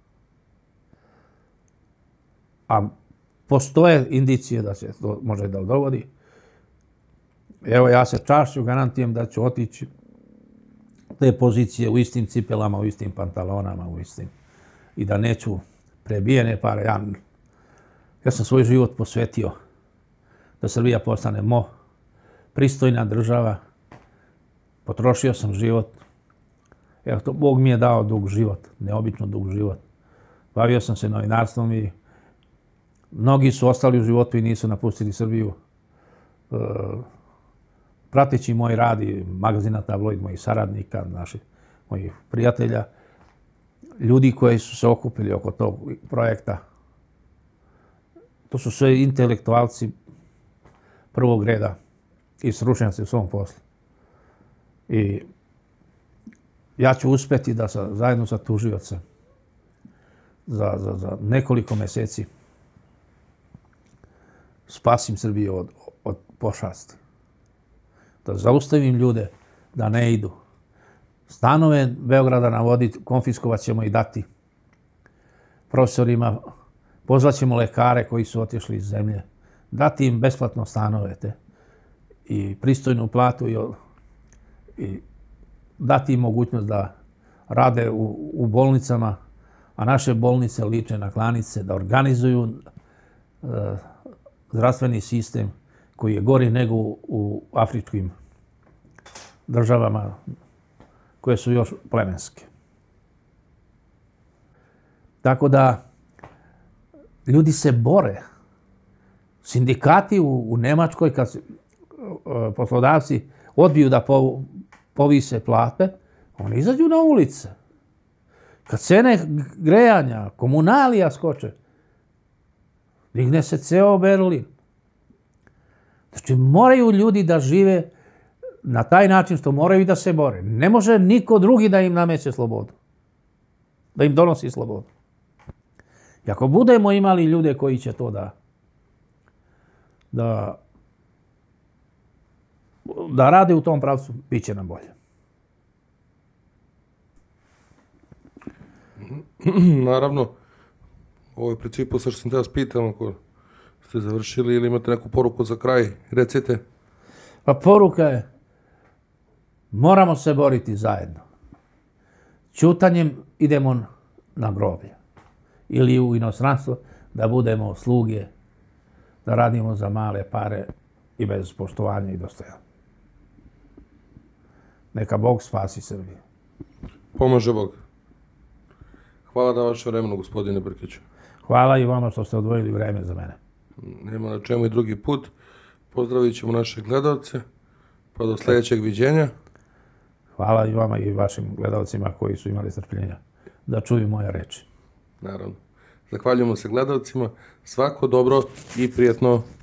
a postoje indicije da se to može da dogodi, evo ja se čašću garantijem da ću otići te pozicije u istim cipelama, u istim pantalonama, u istim, i da neću prebijene pare. Ja, ja sam svoj život posvetio da Srbija postane mo, pristojna država. Potrošio sam život. Evo to, Bog mi je dao dug život, neobično dug život. Bavio sam se novinarstvom i mnogi su ostali u životu i nisu napustili Srbiju. E, prateći moj rad i magazina Tabloid, mojih saradnika, naših, mojih prijatelja, ljudi koji su se okupili oko tog projekta. To su sve intelektualci prvog reda i stručnjaci u svom poslu. I ja ću uspjeti da sa, zajedno sa tužiocem za, za, za nekoliko mjeseci spasim Srbiju od, od pošasti. Da zaustavim ljude da ne idu. Stanove Beograda na vodi konfiskovat ćemo i dati profesorima, pozvat ćemo lekare koji su otišli iz zemlje, dati im besplatno stanove te i pristojnu platu i, i dati im mogućnost da rade u, u bolnicama, a naše bolnice liče na klanice, da organizuju uh, zdravstveni sistem koji je gori nego u, u afričkim državama koje su još plemenske. Tako da ljudi se bore. Sindikati u, u Nemačkoj, kad se, uh, poslodavci odbiju da po, povise plate, oni izađu na ulice. Kad cene grejanja, komunalija skoče, digne se ceo Berlin. Znači, moraju ljudi da žive na taj način što moraju da se bore. Ne može niko drugi da im nameće slobodu. Da im donosi slobodu. I ako budemo imali ljude koji će to da da da rade u tom pravcu, bit će nam bolje. Naravno, ovo je u principu sve što sam te vas pitam, ako ste završili ili imate neku poruku za kraj, recite. Pa poruka je, moramo se boriti zajedno. Ćutanjem idemo na groblje ili u inostranstvo da budemo sluge, da radimo za male pare i bez poštovanja i dostojanstva. Neka Bog spasi Srbiju. Pomaže Bog. Hvala na vaše vremenu, gospodine Brkiću. Hvala i vama što ste odvojili vreme za mene. Nema na čemu i drugi put. Pozdravit ćemo naše gledalce. Pa do sljedećeg viđenja. Hvala i vama i vašim gledalcima koji su imali strpljenja da čuju moje reči. Naravno. Zahvaljujemo se gledalcima. Svako dobro i prijetno.